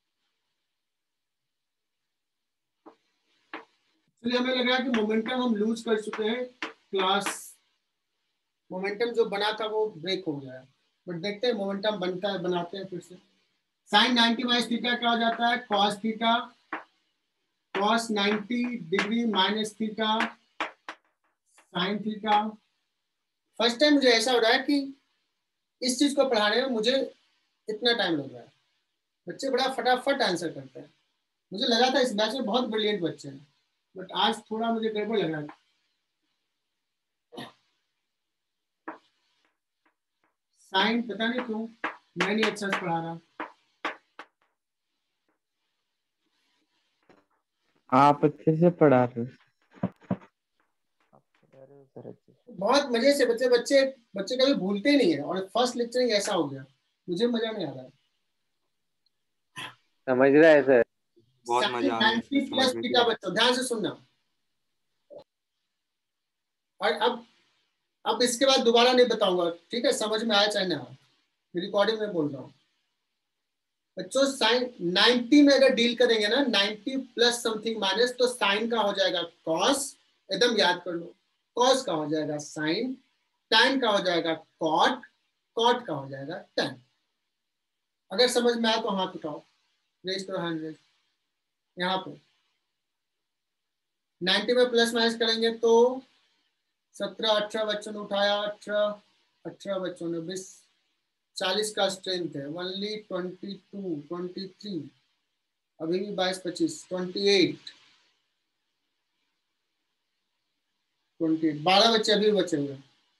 इसलिए हमें लग रहा है कि मोमेंटम हम लूज कर चुके हैं, क्लास मोमेंटम जो बना था वो ब्रेक हो गया है, बट देखते हैं मोमेंटम बनता है, बनाते हैं फिर से. साइन नाइन्टी माइनस थीटा क्या हो जाता है, cos theta, cos ninety degree minus theta sine theta. First time मुझे ऐसा हो रहा है कि इस चीज को पढ़ाने में मुझे इतना टाइम लग रहा है. बच्चे बड़ा फटाफट आंसर करते हैं. मुझे लगा था इस बैच में बहुत ब्रिलियंट बच्चे हैं, बट आज थोड़ा मुझे गड़बड़ लग रहा है. साइन पता नहीं क्यों मैं नहीं अच्छा से पढ़ा रहा. आप अच्छे से पढ़ा रहे हो. बहुत मजे से बच्चे बच्चे बच्चे कभी भूलते ही नहीं है, और फर्स्ट लेक्चर ऐसा हो गया, मुझे मजा नहीं आ रहा है. समझ रहा है सर? बहुत मजा आ रहा है प्लस थीटा बच्चों ध्यान से सुनना. और अब अब इसके बाद दोबारा नहीं बताऊंगा, ठीक है? समझ में आया चाहे ना, रिकॉर्डिंग में बोल रहा हूँ बच्चों. साइन नाइन्टी में अगर डील करेंगे ना, नाइन्टी प्लस समथिंग माइनस, तो साइन का हो जाएगा कॉस, एकदम याद कर लो. कॉस का हो जाएगा साइन, टैन का हो जाएगा कॉट, कॉट का हो जाएगा टैन. अगर समझ में आया तो हाथ उठाओ, रेज करो हैंड रेज. यहाँ पे नाइन्टी में प्लस माइनस करेंगे तो सत्रह अठारह बच्चों ने उठाया, अठारह अठारह बच्चों ने, बीस चालीस का स्ट्रेंथ है. Only twenty two twenty three, अभी भी बाईस पच्चीस, ट्वेंटी एट ट्वेंटी, बारह बच्चे अभी बचे हुए.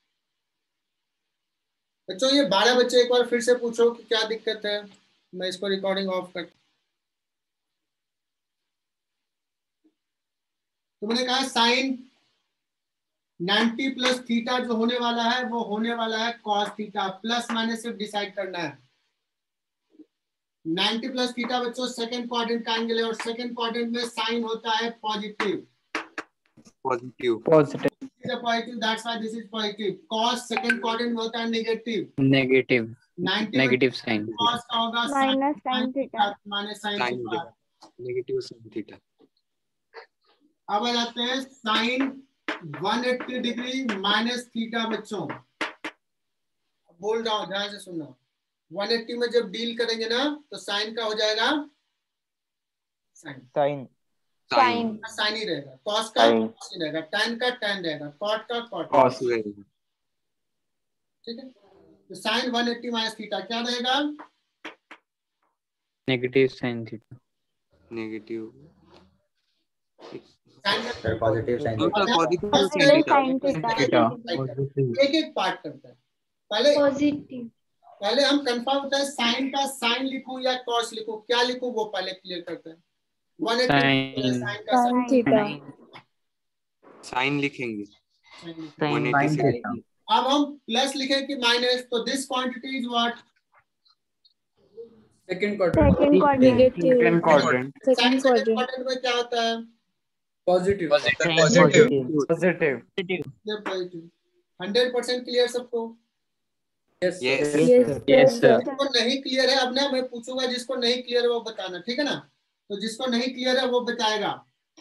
बच्चों ये बारह बच्चे एक बार फिर से पूछो कि क्या दिक्कत है. मैं इसको रिकॉर्डिंग ऑफ कर. तुमने कहा साइन नाइन्टी प्लस थीटा जो होने वाला है वो होने वाला है कॉस थीटा. प्लस माइनस सिर्फ डिसाइड करना है. नाइन्टी प्लस थीटा बच्चों सेकंड क्वाड्रेंट का एंगल है, और सेकंड क्वाड्रेंट में साइन होता है positive. Positive positive positive, that's why this is positive. Cos second quadrant में होता है negative. Negative ninety negative sine. Cos का होगा minus sine theta minus sine sine theta. Negative sine theta. अब आ जाते हैं sine one eighty degree minus theta बच्चों. बोल रहा हूं ध्यान से सुनना. वन एट्टी में जब डील करेंगे ना तो साइन का हो जाएगा साइन, साइन साइन साइन ही रहेगा. कॉस का कॉस ही रहेगा, टैन का टैन रहेगा, कॉट का कॉट. कॉस रहेगा. ठीक है, तो sine one eighty minus theta क्या रहेगा? Negative sine theta. Negative sine positive sine positive sine theta. एक एक पार्ट करता है. पहले पॉजिटिव पहले हम कंफर्म होता है साइन का साइन लिखूं या कॉस लिखूं, क्या लिखूं वो पहले क्लियर करते हैं. वन एट्टी साइन का साइन थीटा. साइन लिखेंगे. साइन one eighty से अब हम प्लस लिखें कि माइनस, तो this quantity is what? Second quadrant. Second quadrant. Second quadrant. Second quadrant. Quadrant में क्या होता है? Positive. Positive positive. Hundred percent clear सबको? Yes yes yes sir. जिसको नहीं क्लियर है, अब ना मैं पूछूंगा, जिसको नहीं क्लियर है वो बताना, ठीक है ना? तो जिसको नहीं क्लियर है वो बताएगा.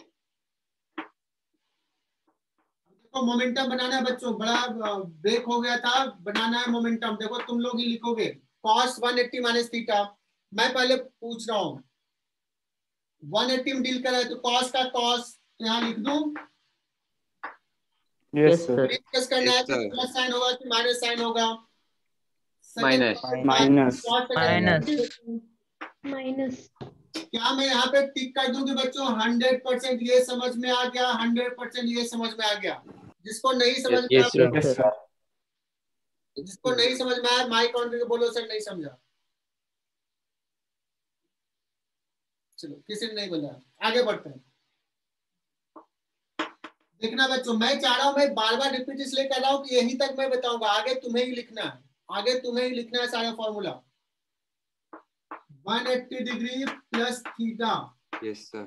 देखो मोमेंटम बनाना है बच्चों, बड़ा ब्रेक हो गया था, बनाना है मोमेंटम. देखो तुम लोग ही लिखोगे cos one eighty minus theta. मैं पहले पूछ रहा हूँ वन एट्टी में डील कर रहा है तो कॉस का कॉस यहाँ लिख दूं. Yes sir. डिस्कस करना है Yes, तो sir. प्लस साइन होगा कि माइनस साइन होगा? Minus minus minus minus. क्या मैं यहाँ पे टिक कर दूं कि बच्चों हंड्रेड परसेंट ये समझ में आ गया, हंड्रेड परसेंट ये समझ में आ गया? जिसको नहीं समझ में यस आया, सर. जिसको नहीं समझ में आया माइक ऑन करके बोलो सर नहीं समझा. चलो किसी ने नहीं बोला, आगे बढ़ते हैं। देखना बच्चों, मैं चाह रहा हूं, मैं बार बार रिपीट इसलिए कर रहा हूं कि यहीं तक मैं बताऊंगा, आगे तुम्हें ही लिखना है, आगे तुम्हें ही लिखना है सारा formula. One eighty degree plus theta. Yes sir.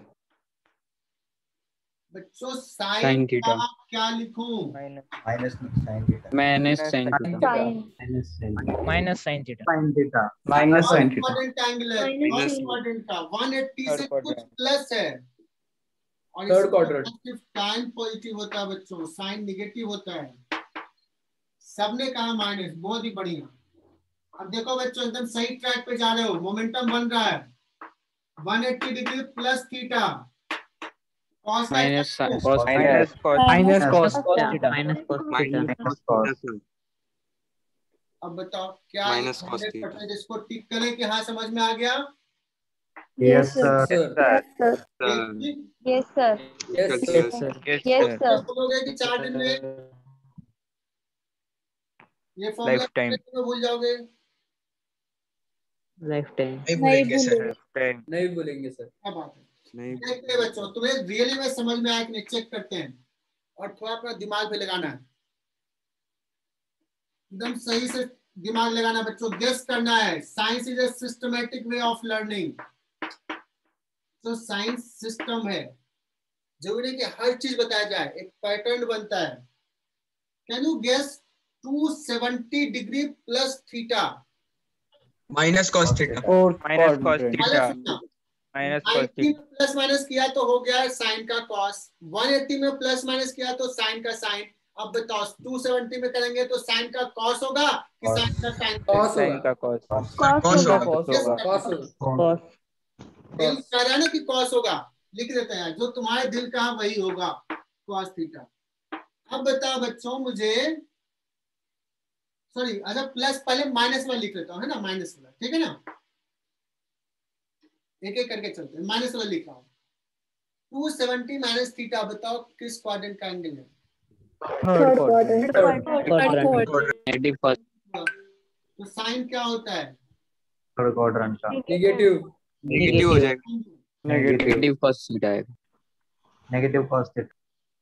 बच्चों साइन Sin theta. का क्या लिखूं? Minus sine theta minus sine theta. Sin. Minus sine theta sine theta minus sine theta important angle है, Minus बहुत sin. इम्पोर्टेंट का। One eighty से Third कुछ quadrant. Plus है और Third इसमें quadrant. सिर्फ साइन पॉजिटिव होता है बच्चों, साइन निगेटिव होता है। सबने कहा माइनस, बहुत ही बढ़िया। अब देखो बच्चों एकदम सही ट्रैक पे जा रहे हो, मोमेंटम बन रहा है। One eighty degree plus theta cos का माइनस क्या है? cos minus cos minus cos Cos theta minus cos theta minus cos theta sir. अब बताओ क्या Minus cos hundred theta. Percent इसको टिक करें कि हाँ समझ में आ गया? Yes sir Sir. Yes, sir. Sir Yes, sir. Yes, Yes, sir. Yes sir yes Yes, sir sir. बोलोगे कि चार दिन में ये फॉर्मूला Lifetime. में भूल जाओगे? लाइफ टाइम नहीं नहीं भूलेंगे सर भूलेंगे। टाइम नहीं बोलेंगे सर। क्या बात है? नहीं देखते हैं बच्चों, तुम्हें रियली में समझ में आया कि नहीं, चेक करते हैं और थोड़ा अपना दिमाग पे लगाना है, एकदम सही से दिमाग लगाना बच्चों, गेस करना है। Science is a systematic way of learning. तो साइंस सिस्टम है, जरूरी नहीं कि हर चीज बताया जाए, एक पैटर्न बनता है। Can you guess two seventy degree plus theta? Minus cos theta minus cos theta minus cos ninety theta में प्लस माइनस किया तो हो गया साइन का कॉस, वन एट्टी में प्लस माइनस किया तो साइन का साइन। अब बताओ टू सेवेंटी में करेंगे तो साइन का कॉस होगा कि साइन का साइन? Cos साइन होगा। का कॉस Cos कॉस होगा। होगा कॉस होगा Cos होगा। कॉस दिल कह रहा है ना कि कॉस होगा, लिख देते हैं, जो तुम्हारे दिल का है वही होगा, कॉस थीटा। अब बताओ बच्चों मुझे, सॉरी अच्छा प्लस पहले माइनस वाला लिख लेता हूँ, है ना, माइनस वाला, ठीक है ना, एक एक करके चलते हैं। माइनस वाला लिख रहा हूँ, टू सेवेंटी माइनस थीटा, बताओ किस क्वाड्रेंट का एंगल है? Third quadrant Third. Quadrant negative first तो साइन क्या होता है? थर्ड क्वाड्रेंट का Negative. नेगेटिव हो जाएगा। नेगेटिव नेगेटिव फर्स्ट थीटा आएगा। नेगेटिव कॉस थीटा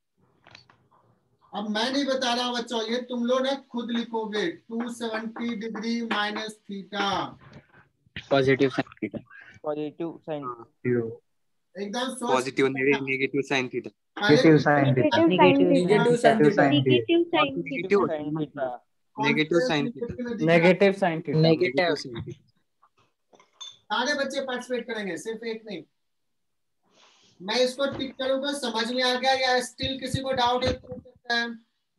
अब मैं नहीं बता रहा हूँ बच्चों, ये तुम लोग ना खुद लिखोगे, two seventy degree minus theta, positive sine theta. Positive sine एकदम सोच positive negative sine theta. Negative sine theta Negative sin negative theta. Negative sin theta. Negative sin theta. Negative sine theta negative sine sine theta. Negative sine theta negative sine theta. सारे बच्चे participate करेंगे, सिर्फ एक नहीं। मैं इसको टिक करूंगा, समझ में आ गया या स्टिल किसी को डाउट है पूछ सकता है?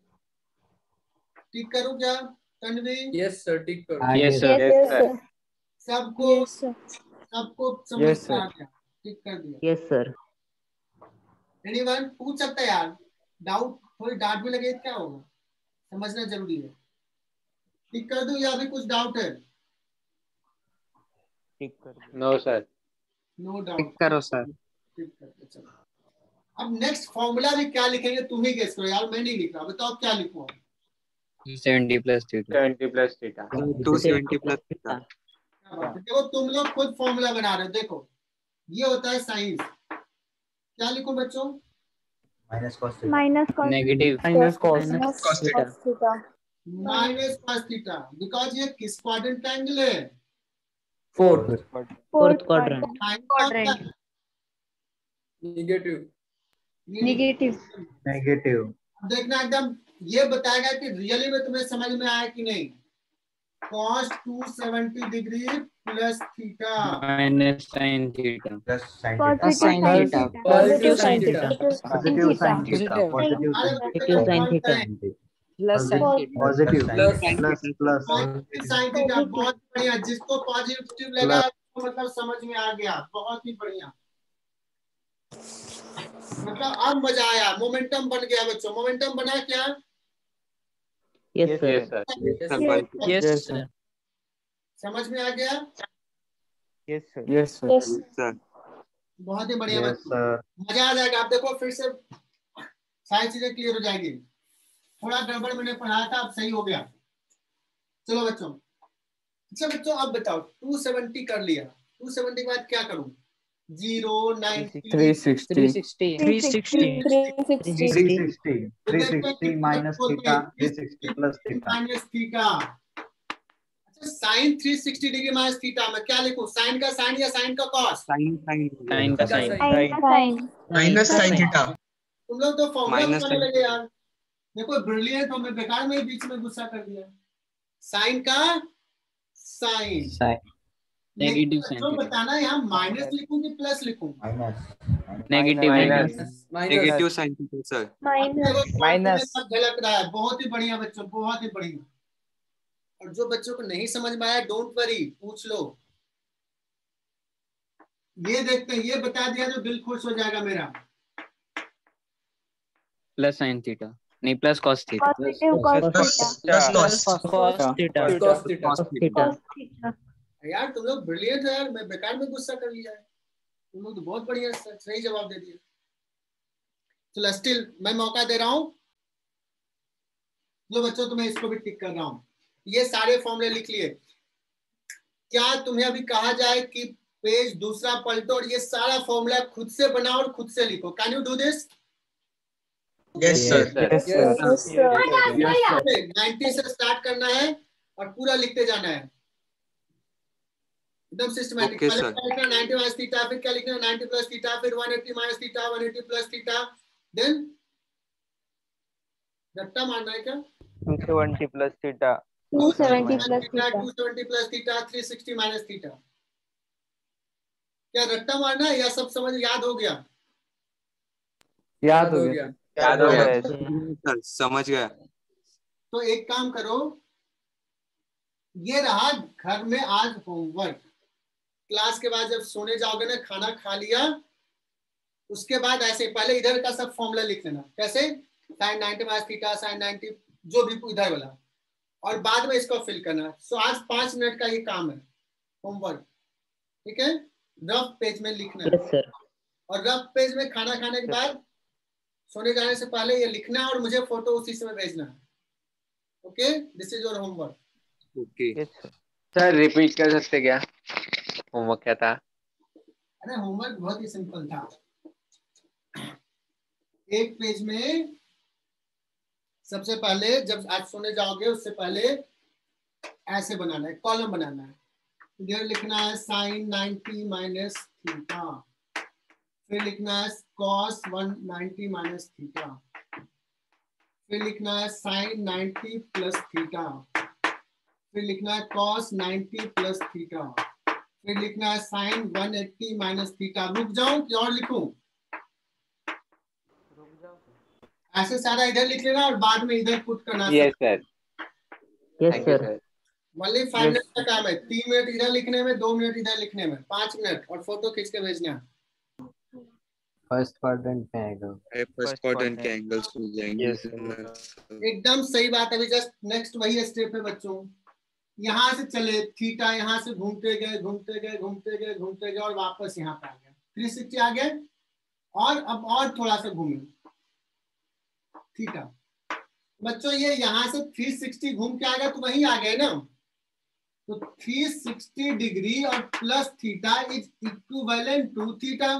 टिक करूं क्या तन्वी? Yes, sir. Tick करो। Yes Yes, sir. yes, sir. सबको Yes, sir. सबको समझ Yes, में sir. आ गया? टिक कर दिया। यस सर एनीवन पूछ सकता है यार, डाउट थोड़ी डांट भी लगे तो क्या होगा, समझना जरूरी है। टिक कर दूं या अभी कुछ डाउट है? टिक कर नो सर। नो डाउट, करो सर। टिक करके चलो। अब नेक्स्ट फॉर्मूला भी क्या लिखेंगे तुम ही गेस करो यार, मैं नहीं लिख रहा, बताओ क्या लिखूं? Two seventy plus theta. Seventy plus theta. Two seventy plus theta. क्या बात है? देखो तुम लोग खुद फॉर्मूला बना रहे हो, देखो ये होता है साइंस। क्या लिखूं बच्चों? Minus cos theta Minus cos negative minus cos minus cos theta. cos theta. Minus cos theta, because ये किस क्वाड्रेंट का एंगल है? Fourth Fourth fourth quadrant Sin का होता है? Negative. Negative. नेगेटिव अब देखना एकदम ये बताएगा कि रियली में तुम्हें समझ में आया कि नहीं। cos two seventy degree plus theta, minus sine theta. Plus sine Positive theta sin theta. Positive sin sin theta. theta. Positive sine theta Sin positive अरे साइन बच्चे Negative sin कौन theta. करें? Positive Plus. Plus plus positive sine theta, बहुत बढ़िया। जिसको positive लगा उसको मतलब समझ में आ गया, बहुत ही बढ़िया। मतलब अब मजा आया, मोमेंटम बन गया बच्चों। मोमेंटम बना क्या? Yes sir yes sir. Yes, sir yes sir समझ में आ गया? Yes sir yes sir Yes. Sir. बहुत ही बढ़िया यस बच्चों, सर मजा आ जाएगा। आप देखो फिर से सारी चीजें क्लियर हो जाएगी। थोड़ा गड़बड़ मैंने पढ़ाया था, अब सही हो गया। चलो बच्चों, अच्छा बच्चों अब बताओ टू सेवेंटी कर लिया, टू सेवेंटी के बाद क्या करूं? Zero, ninety, three sixty three sixty. three sixty, three sixty minus theta, three sixty plus theta. Minus theta. अच्छा, sine three sixty degree minus theta में क्या लिखूं? साइन का साइन या साइन का कॉस? साइन साइन साइन का sine Sine. Minus sine theta. तुम लोग तो फॉर्मूला Minus बनाने sin लगे यार। देखो ब्रिलियंट हो, मैं बेकार में ही बीच में गुस्सा कर दिया। साइन का साइन। Sine. नेगेटिव तो साइन बताना यहाँ माइनस लिखूं कि प्लस लिखूं? Negative Minus. Negative sine theta sir. Minus. Minus सब झलक रहा है। बहुत ही बढ़िया बच्चों, बहुत ही बढ़िया। और जो बच्चों को नहीं समझ में आया, डोंट वरी, पूछ लो। ये देखते हैं, ये बता दिया तो दिल खुश हो जाएगा मेरा। प्लस साइन थीटा नहीं plus cos theta. Positive cos theta. Plus cos. Cos theta. Cos theta. Cos theta. यार तुम लोग ब्रिलियंट हो यार, मैं बेकार में गुस्सा कर लिया है। तुम लोग तो बहुत बढ़िया सही जवाब दे दिए। चलो स्टिल मैं मौका दे रहा हूं। लो बच्चों, तुम्हें इसको भी टिक कर रहा हूं। ये सारे फॉर्मूले लिख लिए। क्या तुम्हें अभी कहा जाए कि पेज दूसरा पलटो और ये सारा फॉर्मूला खुद से बनाओ और खुद से लिखो? Can you do this? Yes sir. Yes, sir. Ninety से स्टार्ट करना है और पूरा लिखते जाना है, एकदम सिस्टमैटिक। Okay, पहले sir. क्या लिखना? नाइन्टी माइनस थीटा, फिर क्या लिखना? नाइन्टी प्लस थीटा, फिर one eighty minus theta, one eighty plus theta, then रट्टा मारना है क्या? two seventy plus theta. two seventy plus theta, theta. Two seventy plus theta, three sixty minus theta. क्या रट्टा मारना है या सब समझ याद हो गया? याद हो गया। याद हो गया सर समझ गया। तो एक काम करो, ये रहा घर में आज होमवर्क। क्लास के बाद जब सोने जाओगे ना, खाना खा लिया, उसके बाद ऐसे पहले इधर का सब फॉर्मूला लिख लेना। कैसे? Sine ninety minus theta, sine ninety, जो भी इधर वाला, और बाद में इसको फिल करना। सो आज पांच मिनट का ये काम है, होमवर्क। ठीक है? रफ पेज में लिखना है। Yes, sir. और रफ पेज में खाना खाने के बाद सोने जाने से पहले ये लिखना है और मुझे फोटो उसी समय भेजना है। Okay, this is your homework. Okay Yes, sir. Sir repeat कर सकते क्या? होमवर्क क्या था? अरे होमवर्क बहुत ही सिंपल था। एक पेज में सबसे पहले जब आज सोने जाओगे उससे पहले ऐसे बनाना है, कॉलम बनाना है। इधर लिखना है साइन नाइन्टी माइनस थीटा, फिर लिखना है cos one ninety minus theta, फिर लिखना है साइन नाइन्टी प्लस थीटा, फिर लिखना है कॉस नाइन्टी प्लस थीटा, फिर लिखना है sine one eighty minus theta. रुक जाऊं कि और लिखूं? ऐसे सारा इधर लिख लेना और बाद में इधर पुट करना। Yes sir. Yes, thank you sir. Sir. Only five minute का काम है। तीन मिनट इधर लिखने में, दो मिनट इधर लिखने में, पांच मिनट, और फोटो खींच के भेजना है। फर्स्ट क्वाड्रेंट पे आएगा। फर्स्ट क्वाड्रेंट के एंगल्स हो जाएंगे। Yes, एकदम सही बात है। अभी जस्ट नेक्स्ट वही स्टेप है बच्चों। यहाँ से चले, थीटा यहाँ से घूमते गए घूमते गए घूमते गए घूमते गए और वापस यहाँ पे आ गया, थ्री सिक्सटी आ गए। और अब और थोड़ा सा घूमे थीटा। बच्चों ये यहाँ से थ्री सिक्सटी घूम के आ गया तो वहीं आ गए ना। तो थ्री सिक्सटी डिग्री और plus theta is equivalent to theta.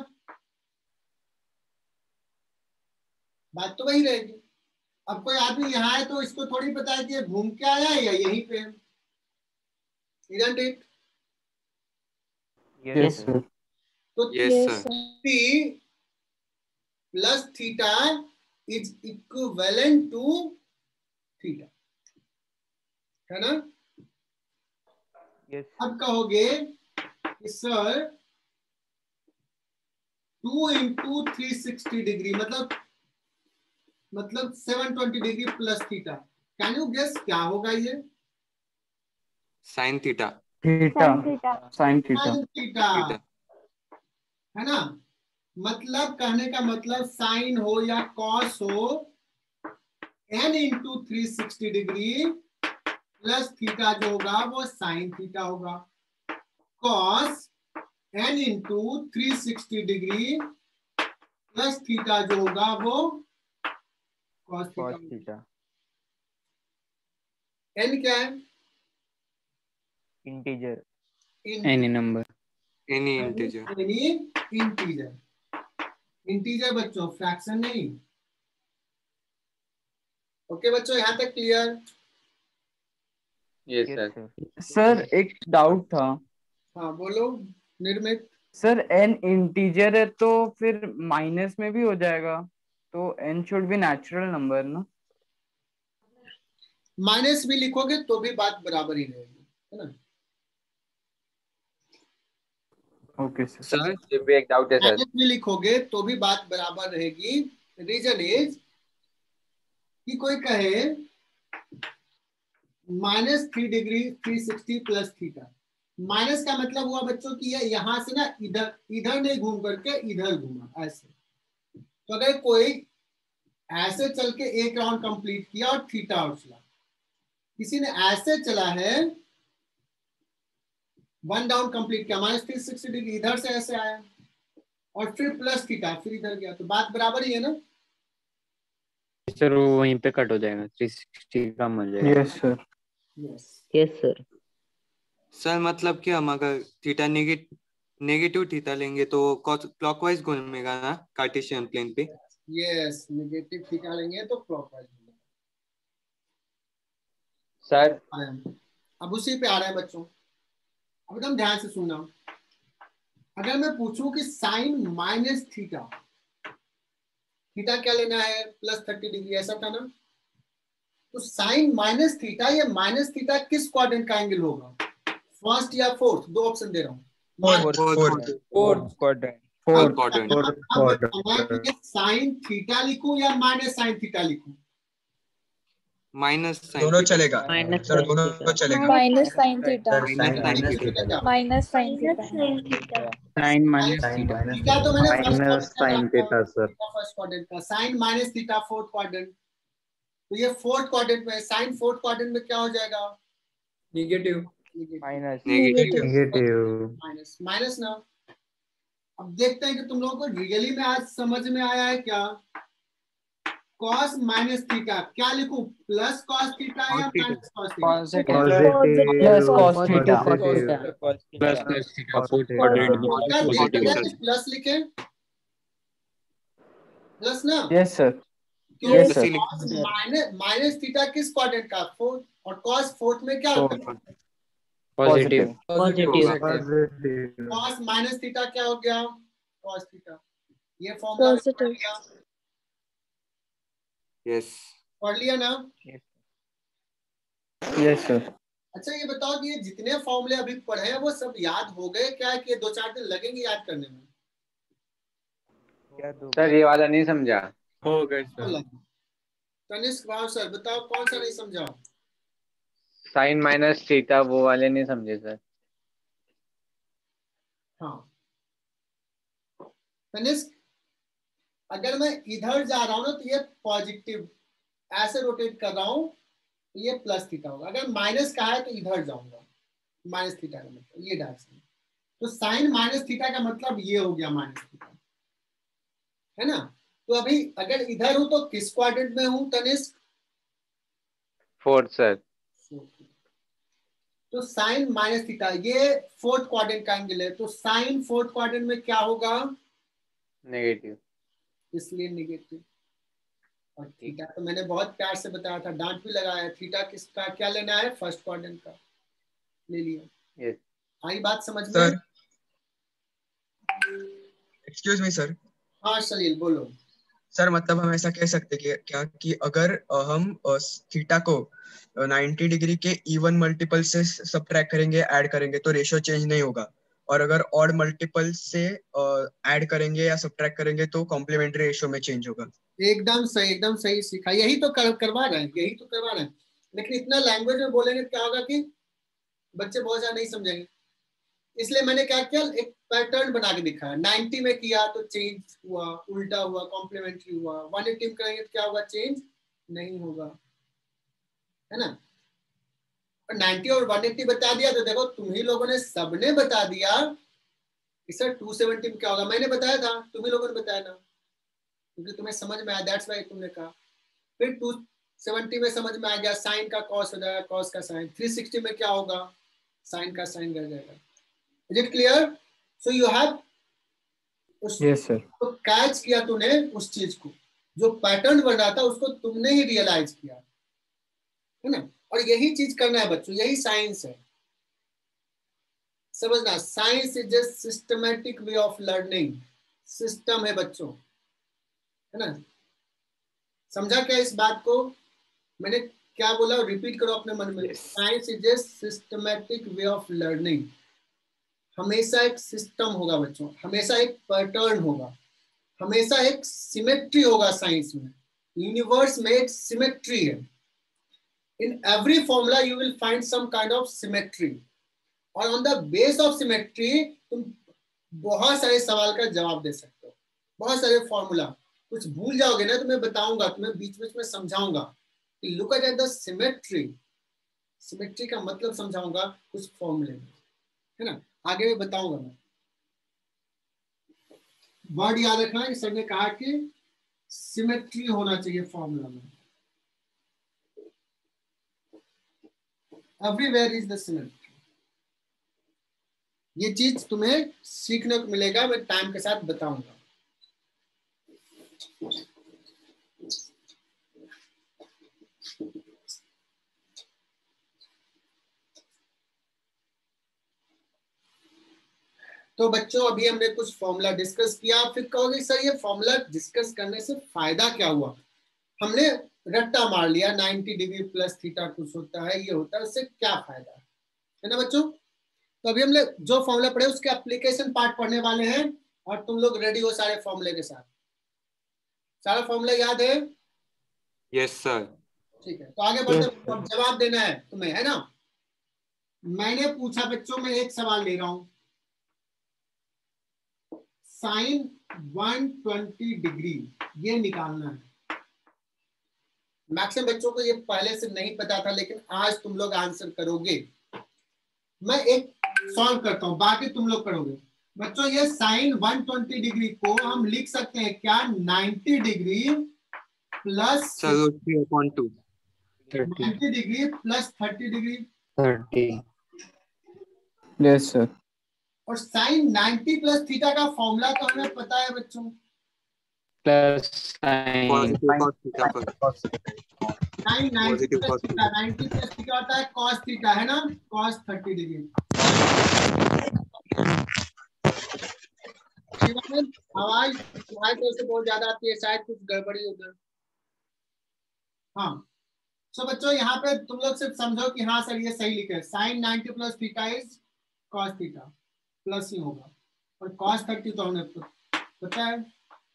बात तो वही रहेगी। अब कोई आदमी यहाँ है तो इसको थोड़ी पता है कि ये घूम के आया है या यहीं पे है। Isn't it? Yes, sir. तो yes sir. T plus theta is equivalent to theta, है ना? Yes. अब कहोगे कि sir two into three sixty degree मतलब मतलब seven twenty degree plus theta. Can you guess क्या होगा ये? Sine theta. Theta Sin theta. Sine theta sine theta, theta. है ना? मतलब कहने का मतलब साइन हो या कॉस हो, n into three sixty degree plus theta जो होगा वो साइन थीटा होगा। Cos n into three sixty degree plus theta जो होगा वो cos Cos theta. theta. n क्या है? Integer. In any number any integer any integer, integer बच्चों, फ्रैक्शन नहीं। ओके बच्चों, यहाँ तक क्लियर? Yes sir. सर एक डाउट था। हाँ बोलो निर्मित। सर एन इंटीजर है तो फिर माइनस में भी हो जाएगा, तो n should be natural number ना? माइनस भी लिखोगे तो भी बात बराबर ही रहेगी, है ना? Okay sir. सर ये भी एक डाउट है सर। माइनस भी लिखोगे तो भी बात बराबर रहेगी। रीजन इज कि कोई कहे minus three degree three sixty plus theta, minus का मतलब हुआ बच्चों की ये यहां से ना इधर इधर नहीं घूम करके इधर घूमा ऐसे। तो अगर कोई ऐसे चल के एक राउंड कंप्लीट किया और थीटा आउट चला, किसी ने ऐसे चला है वन राउंड कंप्लीट किया, माइनस थ्री सिक्सटी डिग्री इधर से ऐसे आया और फिर प्लस थीटा फिर इधर गया, तो बात बराबर ही है ना? सर वो वहीं पे कट हो जाएगा, थ्री सिक्सटी कम हो जाएगा। Yes sir. Yes yes sir. Sir मतलब कि हम अगर थीटा नेगेटिव नेगेटिव थीटा लेंगे तो क्लॉकवाइज घूमेगा ना कार्टेशियन प्लेन पे? यस, नेगेटिव थीटा लेंगे तो क्लॉकवाइज सर अब उसी पे आ रहा है बच्चों। अब एकदम ध्यान से सुनना, अगर मैं पूछूं कि साइन माइनस थीटा, थीटा क्या लेना है? प्लस थर्टी डिग्री, ऐसा था ना? तो साइन माइनस थीटा, ये माइनस थीटा किस क्वाड्रेंट का एंगल होगा? फर्स्ट या फोर्थ? दो ऑप्शन दे रहा हूँ। Fourth fourth fourth quadrant. अब क्वाड्रेंट। अब बताना कि मैं साइन थीटा लिखूं या माइनस साइन थीटा लिखूं? माइनस साइन दोनों थीटा। चलेगा माइनस सर, साइन दोनों थीटा। चलेगा। Minus sine theta. Sir sine minus theta. Minus sine theta. Sine minus sine theta. Minus theta तो मैंने first minus sine theta sir. First quadrant का, sine minus theta fourth quadrant, तो ये fourth quadrant में, sine fourth quadrant में क्या हो जाएगा? Negative. Minus. Negative. Negative. Minus minus ना। अब देखते हैं कि तुम लोगों को रियली में आज समझ में आया है क्या? cos माइनस थीटा क्या लिखूं? प्लस cos थीटा या minus cos theta? Positive plus cos theta. Plus plus theta fourth quadrant में अगर पॉजिटिव देखते होता हैं है। कि प्लस लिखे, प्लस ना, यस सर। क्योंकि yes sir. cos minus minus theta किस क्वाड्रेंट का? फोर्थ, और cos फोर्थ में क्या होता है? Positive. Positive. Positive. cos minus theta क्या हो गया? cos theta. ये फॉर्मूला पॉजिटिव। यस। पढ़ लिया ना? Yes sir. अच्छा ये बताओ कि ये जितने फॉर्मूले अभी पढ़े हैं वो सब याद हो गए क्या, कि दो चार दिन लगेंगे याद करने में? सर ये वाला नहीं समझा। हो गए सर। तनिष्क भाव सर बताओ कौन सा नहीं समझा? साइन माइनस थीटा वो वाले नहीं समझे सर। हाँ तनिष्क, अगर मैं इधर जा रहा हूं ना तो ये पॉजिटिव, ऐसे रोटेट कर रहा हूं तो ये प्लस थीटा होगा। अगर माइनस का है तो इधर जाऊंगा, माइनस थीटा का मतलब ये डायरेक्शन। तो साइन माइनस थीटा का मतलब ये हो गया माइनस थीटा, है ना? तो अभी अगर इधर हूं तो किस क्वाड्रेंट में हूं तनिष्क? Fourth sir. तो साइन माइनस थीटा ये फोर्थ क्वाड्रेंट का एंगल है, तो साइन फोर्थ क्वाड्रेंट में क्या होगा? नेगेटिव। इसलिए नेगेटिव। और थीटा तो मैंने बहुत प्यार से बताया था, डांट भी लगाया। थीटा किसका क्या लेना है? फर्स्ट क्वाड्रेंट का ले लिया। यस। आई बात समझ में? Sir excuse me sir. हाँ सलील बोलो। सर मतलब हम ऐसा कह सकते हैं कि क्या कि अगर अ, हम थीटा को नाइंटी डिग्री के इवन मल्टीपल से सब्ट्रैक्ट करेंगे, ऐड करेंगे तो रेशियो चेंज नहीं होगा, और अगर ऑड मल्टीपल से ऐड करेंगे या सब्ट्रैक्ट करेंगे तो कॉम्प्लीमेंट्री रेशियो में चेंज होगा। एकदम सही, एकदम सही सीखा। यही तो कर, करवा रहे हैं, यही तो करवा रहे हैं। लेकिन इतना लैंग्वेज में बोलेंगे तो क्या होगा कि बच्चे बहुत ज्यादा नहीं समझेंगे। इसलिए मैंने क्या किया, एक पैटर्न बना के दिखाया। नाइंटी में किया तो चेंज हुआ, उल्टा हुआ, कॉम्प्लीमेंट्री हुआ। वन एटी में करेंगे तो क्या होगा? चेंज नहीं होगा, है ना? और नाइंटी और वन एटी बता दिया तो देखो तुम ही लोगों ने सबने बता दिया कि सर टू सेवेंटी में क्या होगा। मैंने बताया था, तुम ही लोगों ने बताया ना, क्योंकि तुम्हें समझ में आया, दैट्स व्हाई तुमने कहा। फिर टू सेवेंटी में समझ में आ गया, साइन का कॉस हो जाएगा, कॉस का साइन। थ्री सिक्सटी में क्या होगा? साइन का साइन रह जाएगा। Is it clear? So you have उस यस सर। तो कैच किया तूने उस चीज को, जो पैटर्न बन रहा था उसको तुमने ही रियलाइज किया, है ना। और यही चीज करना है बच्चों, यही साइंस है, समझना। Science is just systematic way of learning, system है बच्चों, है ना। समझा क्या इस बात को? मैंने क्या बोला, रिपीट करो अपने मन में। Science is a systematic way of learning. हमेशा एक सिस्टम होगा बच्चों, हमेशा एक पैटर्न होगा, हमेशा एक सिमेट्री होगा साइंस में। यूनिवर्स में एक सिमेट्री है। In every formula you will find some kind of symmetry, और on the base of symmetry तुम बहुत सारे सवाल का जवाब दे सकते हो। बहुत सारे फॉर्मूला, कुछ भूल जाओगे ना तो मैं बताऊंगा, तुम्हें बीच बीच में समझाऊंगा कि look at the symmetry. Symmetry का मतलब समझाऊंगा कुछ फॉर्मूले में, है ना। आगे भी बताऊंगा मैं। वर्ड याद रखना कि सर ने कहा कि सिमेट्री होना चाहिए फॉर्मूला में। Everywhere is the symmetry. ये चीज तुम्हें सीखने को मिलेगा, मैं टाइम के साथ बताऊंगा। तो बच्चों अभी हमने कुछ फॉर्मूला डिस्कस किया। फिर कहोगे सर ये फॉर्मूला डिस्कस करने से फायदा क्या हुआ? हमने रट्टा मार लिया, नाइंटी डिग्री प्लस थीटा कुछ होता है, ये होता है, उससे क्या फायदा है ना बच्चों। तो अभी हमने जो फॉर्मूला पढ़े उसके एप्लीकेशन पार्ट पढ़ने वाले हैं, और तुम लोग रेडी हो सारे फॉर्मूले के साथ? सारा फॉर्मूला याद है? Yes sir. ठीक है, तो आगे बढ़ते हैं। जवाब देना है तुम्हें, है ना। मैंने पूछा बच्चों, मैं एक सवाल ले रहा हूं, साइन एक सौ बीस डिग्री ये निकालना है। मैक्सिमम बच्चों को ये पहले से नहीं पता था, लेकिन आज तुम लोग आंसर करोगे। मैं एक सॉल्व करता हूं, बाकी तुम लोग करोगे। बच्चों ये साइन एक सौ बीस डिग्री को हम लिख सकते हैं क्या? नब्बे डिग्री प्लस नब्बे डिग्री प्लस तीस डिग्री। थर्टी। Yes sir. और साइन नब्बे प्लस थीटा का फॉर्मूला तो हमें पता है बच्चों, प्लस साइन साइन नब्बे प्लस थीटा, नब्बे प्लस थीटा होता है कॉस थीटा, है ना, कॉस तीस डिग्री। आवाज तुम्हारी तरफ से बहुत ज्यादा आती है, शायद कुछ गड़बड़ी हो गई। हाँ, सो बच्चों यहाँ पे तुम लोग सिर्फ समझो कि हाँ सर ये सही लिखे, साइन नब्बे plus theta is cos theta, plus ही होगा, और कॉस तीस तो हमें पता है।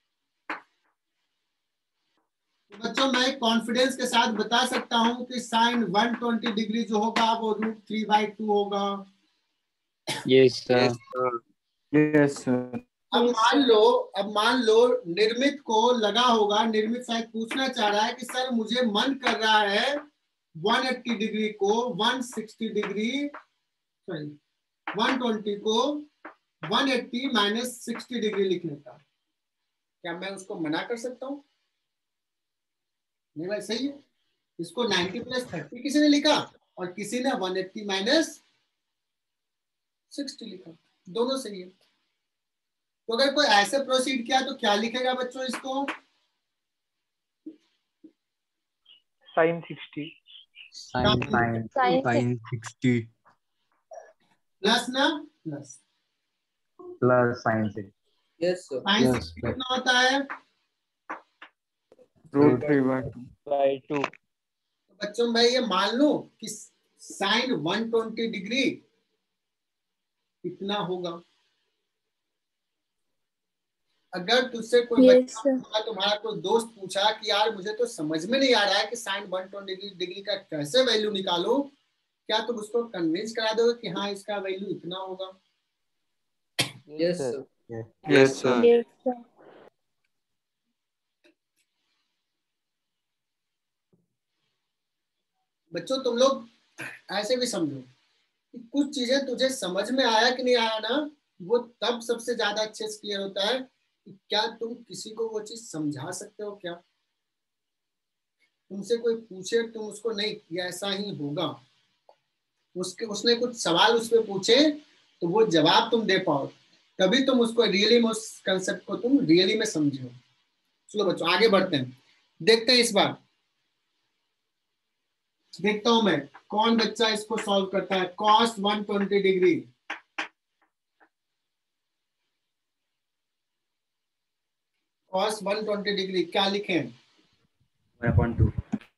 तो बच्चों मैं कॉन्फिडेंस के साथ बता सकता हूं कि साइन एक सौ बीस डिग्री जो होगा वो रूट थ्री बाई टू होगा। Yes sir. Yes sir. अब मान लो, अब मान लो निर्मित को लगा होगा, निर्मित शायद पूछना चाह रहा है कि सर मुझे मन कर रहा है एक सौ अस्सी डिग्री को एक सौ साठ डिग्री सॉरी एक सौ बीस को एक सौ अस्सी माइनस साठ डिग्री लिखने का, क्या मैं उसको मना कर सकता हूँ? नहीं भाई, सही है। इसको नब्बे प्लस तीस किसी ने लिखा और किसी ने एक सौ अस्सी माइनस साठ लिखा, दोनों सही है। तो अगर कोई ऐसे प्रोसीड किया तो क्या लिखेगा बच्चों इसको? Sine sixty. Sine sine sine sixty plus ना plus plus sine sixty. Yes sir. Sine sixty कितना होता है? Root three by two by two. बच्चों मैं ये मान लूं कि साइन एक सौ बीस डिग्री कितना होगा? अगर तुझसे कोई Yes, बच्चा पूछा, तुम्हारा कोई दोस्त पूछा कि यार मुझे तो समझ में नहीं आ रहा है कि साइन एक सौ बीस डिग्री का कैसे वैल्यू निकालूं, क्या तुम उसको कन्विंस करा दोगे कि हाँ इसका वैल्यू इतना होगा? Yes sir. Yes sir. yes, sir. बच्चों तुम लोग ऐसे भी समझो कि कुछ चीजें तुझे समझ में आया कि नहीं आया ना, वो तब सबसे ज्यादा अच्छे से क्लियर होता है कि क्या तुम किसी को वो चीज समझा सकते हो। क्या तुमसे कोई पूछे, तुम उसको नहीं ये ऐसा ही होगा, उसके उसने कुछ सवाल उस पर पूछे तो वो जवाब तुम दे पाओ, तभी तुम उसको रियली में, उस कंसेप्ट को तुम रियली में समझो। चलो बच्चों आगे बढ़ते हैं, देखते हैं इस बार, देखता हूं मैं कौन बच्चा इसको सॉल्व करता है। Cos one twenty degree, cos one twenty degree क्या लिखें? One upon two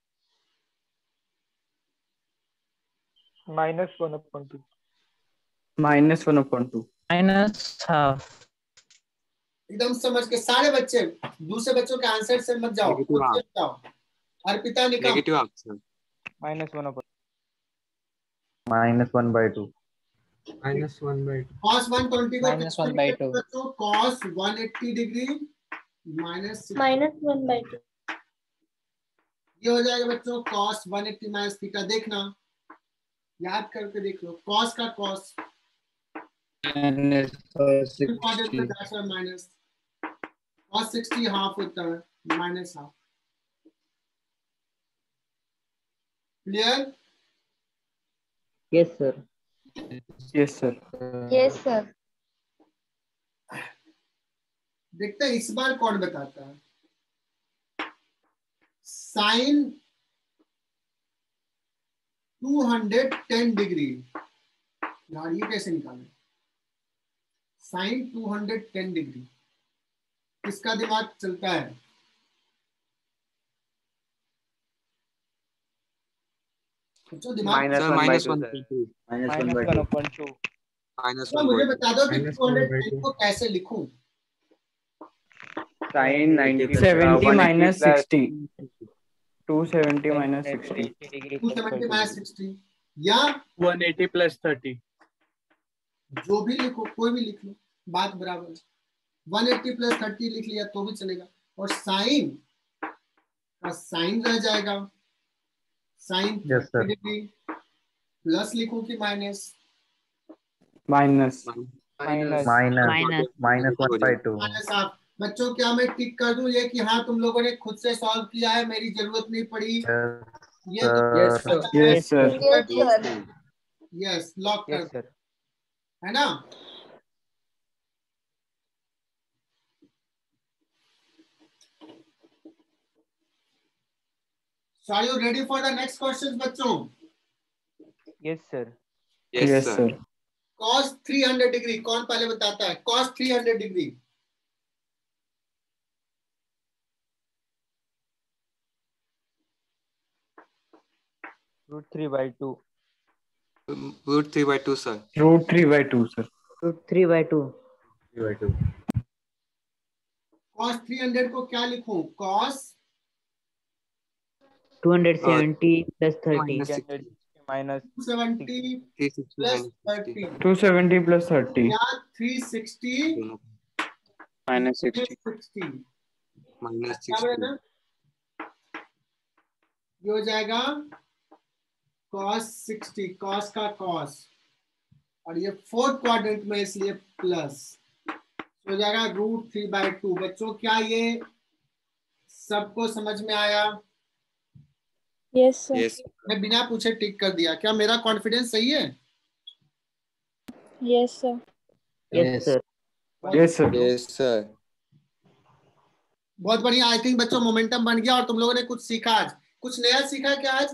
minus one upon two minus one upon two minus half एकदम समझ के सारे बच्चे, दूसरे बच्चों के आंसर से मत जाओ, खुद से बताओ। Arpita Nikam negative half sir. Minus one upon minus one by two minus one by two cos one twenty को माइनस वन बाई टू बच्चों cos one eighty degree minus minus one by two, ये हो जाएगा बच्चों cos one eighty minus theta. देखना याद करके देख लो, कॉस का cos minus minus cos sixty half होता है minus half. Clear? Yes sir yes sir yes sir. देखते हैं इस बार कौन बताता है। Sine two hundred ten degree, यार ये कैसे निकालें? Sine two hundred ten degree किसका दिमाग चलता है? बच्चों दिमाग minus sir one by minus two one sir two minus one minus by one two upon two minus तो वन मुझे बाई बता दो कि Minus two hundred one by ten two. को कैसे लिखूं? Sine ninety seventy minus sixty two seventy minus sixty two seventy minus sixty या one eighty plus thirty जो भी लिखो, कोई भी लिख लो, बात बराबर है। वन एट्टी प्लस थर्टी लिख लिया तो भी चलेगा। और साइन का साइन रह जाएगा, sine Yes, sir. Degree plus लिखूं कि minus? Minus minus minus minus minus one by two minus half. बच्चों क्या मैं टिक कर दूं ये कि हाँ तुम लोगों ने खुद से सॉल्व किया है, मेरी जरूरत नहीं पड़ी? ये yes sir yes sir yes sir. Yes lock कर यस सर है ना? So are you ready for the next questions बच्चों? Yes sir yes yes sir. Sir cos three hundred degree कौन पहले बताता है? cos three hundred degree root three by two root three by two sir. Root three by two sir root three by two by two cos three hundred को क्या लिखूं? cos two hundred seventy plus thirty minus minus two seventy three sixty plus minus thirty two seventy plus thirty या three sixty minus sixty sixty minus बराबर है sixty ना? ये हो जाएगा cos सिक्सटी, cos का cos, और ये फोर्थ क्वाड्रेंट में इसलिए प्लस हो जाएगा रूट थ्री बाई टू। बच्चों क्या ये सबको समझ में आया? Yes sir. यस मैं बिना पूछे टिक कर दिया, क्या मेरा कॉन्फिडेंस सही है? Yes sir. Yes sir yes sir yes sir. बहुत बढ़िया। आई थिंक बच्चों मोमेंटम बन गया और तुम लोगों ने कुछ सीखा आज। कुछ नया सीखा क्या आज?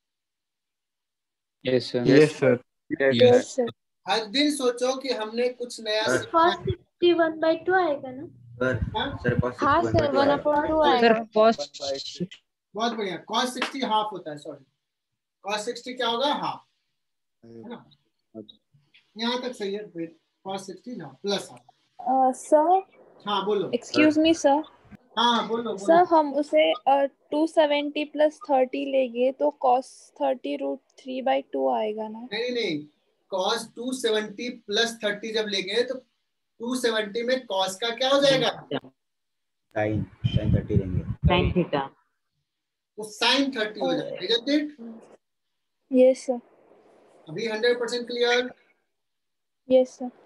Yes sir yes sir yes sir. हर दिन सोचो कि हमने कुछ नया सर। सीखा cos sixty one by two आएगा ना? सर हाँ? सर cos हाँ sixty sir, one upon two sir आएगा। कॉस्ट बहुत बढ़िया। cos सिक्सटी हाफ होता है, सॉरी cos सिक्सटी क्या होगा? हाफ, है ना? यहाँ तक सही है। cos sixty half plus half. Sir हाँ बोलो। Excuse me sir. हाँ बोलो बोलो। सर हम उसे टू सेवेंटी प्लस थर्टी लेंगे तो cos thirty root three by two आएगा ना? नहीं नहीं, cos two seventy plus thirty जब लेंगे तो टू सेवेंटी में cos का क्या हो जाएगा? साइन साइन थर्टी लेंगे साइन थीटा तो sin थर्टी हो जाएगा, isn't it? Yes sir. अभी hundred percent clear? Yes sir.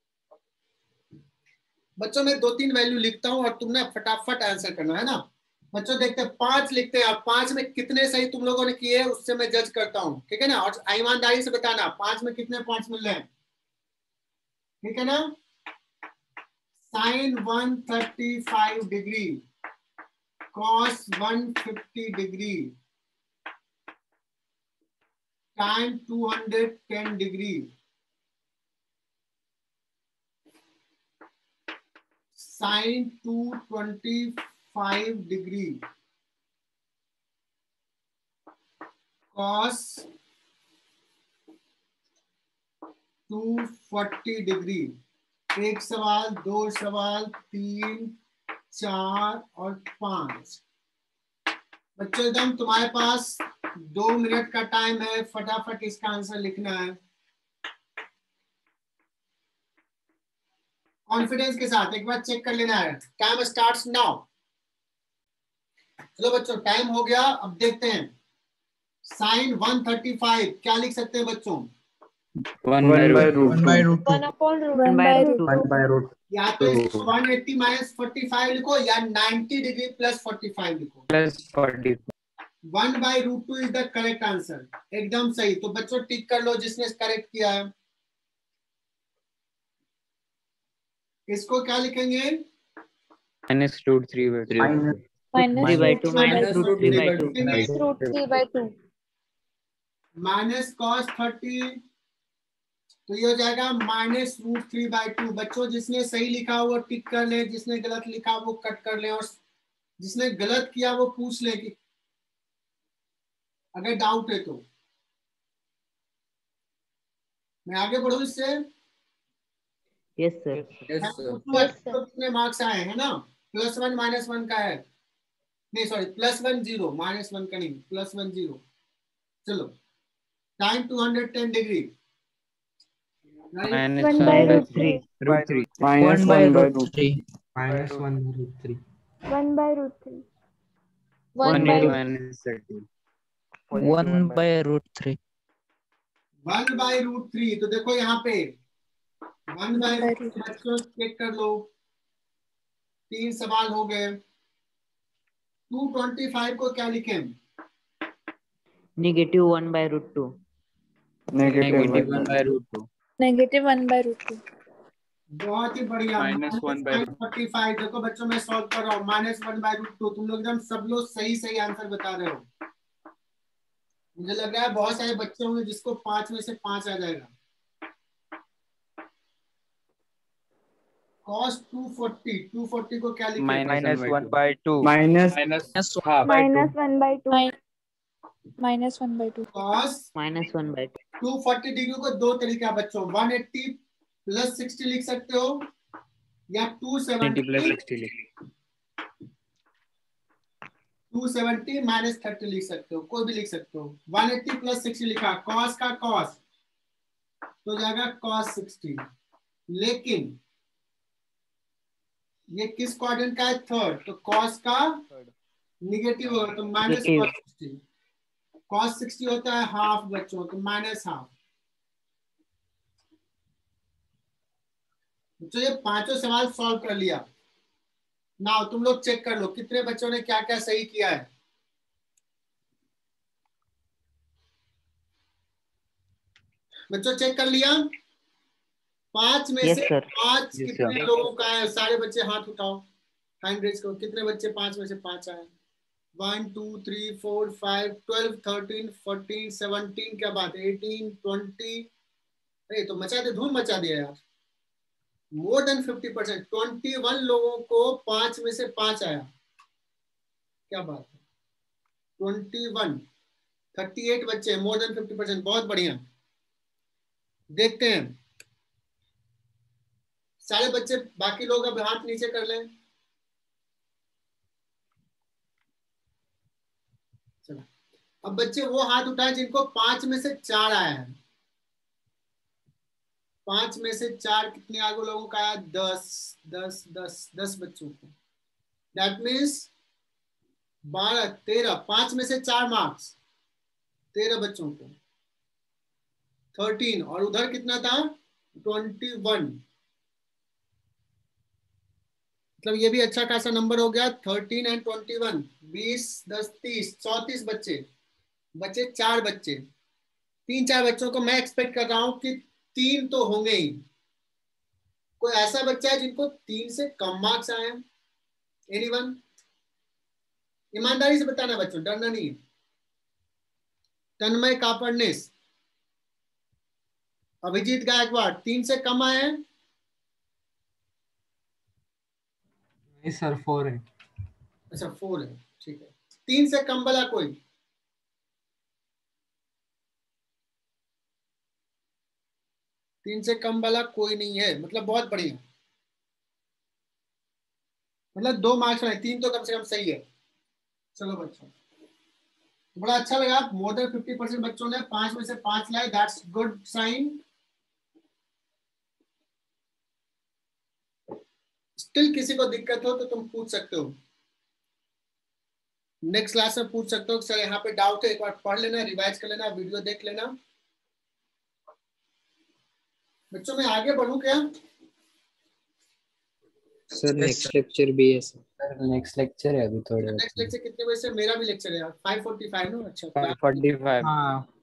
बच्चों मैं दो तीन वैल्यू लिखता हूं और तुमने फटाफट आंसर करना है ना? बच्चों देखते हैं, पांच लिखते हैं आप, पांच में कितने सही तुम लोगों ने किए उससे मैं जज करता हूं, ठीक है ना। और ईमानदारी से बताना पांच में कितने पॉइंट्स मिल रहे हैं, ठीक है ना। Sine one thirty five degree, cos one fifty degree, time two hundred ten degree, sine two twenty five degree, cos two forty degree. एक सवाल, दो सवाल, तीन, चार और पांच। बच्चों एकदम तुम्हारे पास दो मिनट का टाइम है, फटाफट इसका आंसर लिखना है कॉन्फिडेंस के साथ। एक बार चेक कर लेना है। Time starts now. चलो बच्चों टाइम हो गया, अब देखते हैं। साइन वन थर्टी फाइव क्या लिख सकते हैं बच्चों? One by root one by root one upon root one by root one by root या तो इसको one eighty minus forty five लिखो या ninety degree plus forty five लिखो। Plus forty. One by root two is the correct answer, एकदम सही। तो बच्चों टिक कर लो जिसने करेक्ट किया है। इसको क्या लिखेंगे? Minus root three by two. Minus three by two minus root three by two minus root three by two minus cos thirty, तो ये हो जाएगा minus root three by two. बच्चों जिसने सही लिखा वो टिक कर ले, जिसने गलत लिखा वो कट कर ले, और जिसने गलत किया वो पूछ ले कि अगर डाउट है तो। मैं आगे बढ़ू इससे? Yes sir yes sir. तो कितने मार्क्स आए हैं ना? प्लस वन माइनस वन का है, नहीं sorry plus one zero, minus one का नहीं, प्लस वन जीरो। चलो time two hundred ten degree, minus one by root three root three. Minus one by root three. Minus one root three. One by root three one by root minus thirty. One by root three. One by root three. तो देखो यहाँ पे one by root three, बच्चों check कर लो, तीन सवाल हो गए। टू ट्वेंटी फाइव को क्या लिखें? Negative one by root two. Negative one by root two. Negative one by root two. बहुत ही बढ़िया। Minus one by forty five. देखो बच्चों मैं सॉल्व कर रहा हूँ, minus one by root two. तुम लोग एकदम सब लोग सही सही आंसर बता रहे हो। मुझे लग रहा है बहुत सारे बच्चे होंगे जिसको पांच में से पांच आ जाएगा। cos two forty, two forty को क्या लिखें? Minus one by two. Minus minus minus one by two minus one by two cos minus one by two. Two forty degree को दो तरीका बच्चों, वन एट्टी प्लस सिक्सटी लिख सकते हो या two seventy plus sixty two seventy minus thirty लिख सकते हो, कोई भी लिख सकते हो। वन एट्टी प्लस सिक्सटी लिखा, cos का cos तो जाएगा cos सिक्सटी। लेकिन ये किस क्वाड्रेंट का है? थर्ड। तो cos का निगेटिव होगा तो minus cos sixty. cos sixty होता है हाफ बच्चों, तो माइनस हाफ। बच्चों ये पांचों सवाल सॉल्व कर लिया। नाउ तुम लोग चेक कर लो कितने बच्चों ने क्या क्या सही किया है। बच्चों चेक कर लिया? पांच में Yes, से sir. पांच Yes, कितने sir. लोगों का है? सारे बच्चे हाथ उठाओ, हैंड रेज करो। कितने बच्चे पांच में से पांच आए? One two three four five twelve thirteen fourteen seventeen, क्या बात है, एटीन ट्वेंटी। अरे तो मचा दे, धूम मचा दिया यार। More than fifty percent, twenty one लोगों को पांच में से पांच आया, क्या बात है। ट्वेंटी वन, थर्टी एट बच्चे, मोर देन फिफ्टी परसेंट, बहुत बढ़िया। देखते हैं सारे बच्चे, बाकी लोग अब हाथ नीचे कर लें। चलो अब बच्चे वो हाथ उठाए जिनको पांच में से चार आया है। पांच में से चार कितने आगो लोगों का आया? दस दस दस दस बच्चों को। दैट मीन्स बारह तेरह, पांच में से चार मार्क्स तेरह बच्चों को। थर्टीन और उधर कितना था? Twenty one. मतलब ये भी अच्छा खासा नंबर हो गया। थर्टीन एंड ट्वेंटी वन, बीस दस तीस, चौतीस बच्चे बच्चे चार बच्चे, तीन चार बच्चों को मैं एक्सपेक्ट कर रहा हूँ कि तीन तो होंगे ही। कोई ऐसा बच्चा है जिनको तीन से कम मार्क्स आए हैं? एनीवन? ईमानदारी से बताना बच्चों, डरना नहीं है। तन्मय कापड़नेस, अभिजीत गायकवाड़, तीन से कम आए हैं? नहीं सर, फोर है। अच्छा फोर है, ठीक है। तीन से कम वाला कोई? तीन से कम वाला कोई नहीं है, मतलब बहुत बढ़िया। मतलब दो मार्क्स में तीन तो कम से कम सही है। चलो बच्चों, बड़ा अच्छा लगा। मोर देन फिफ्टी परसेंट बच्चों ने पांच में से पांच लाए, दैट्स गुड साइन। स्टिल किसी को दिक्कत हो तो तुम पूछ सकते हो, नेक्स्ट क्लास में पूछ सकते हो। सर यहाँ पे डाउट है, एक बार पढ़ लेना, रिवाइज कर लेना, वीडियो देख लेना। बच्चों मैं आगे बढ़ूं क्या? सर नेक्स्ट लेक्चर भी है सर। नेक्स्ट लेक्चर है अभी थोड़े। नेक्स्ट लेक्चर कितने बजे से? मेरा भी लेक्चर है यार, फाइव फोर्टी फाइव ना। अच्छा फाइव फोर्टी फाइव। हाँ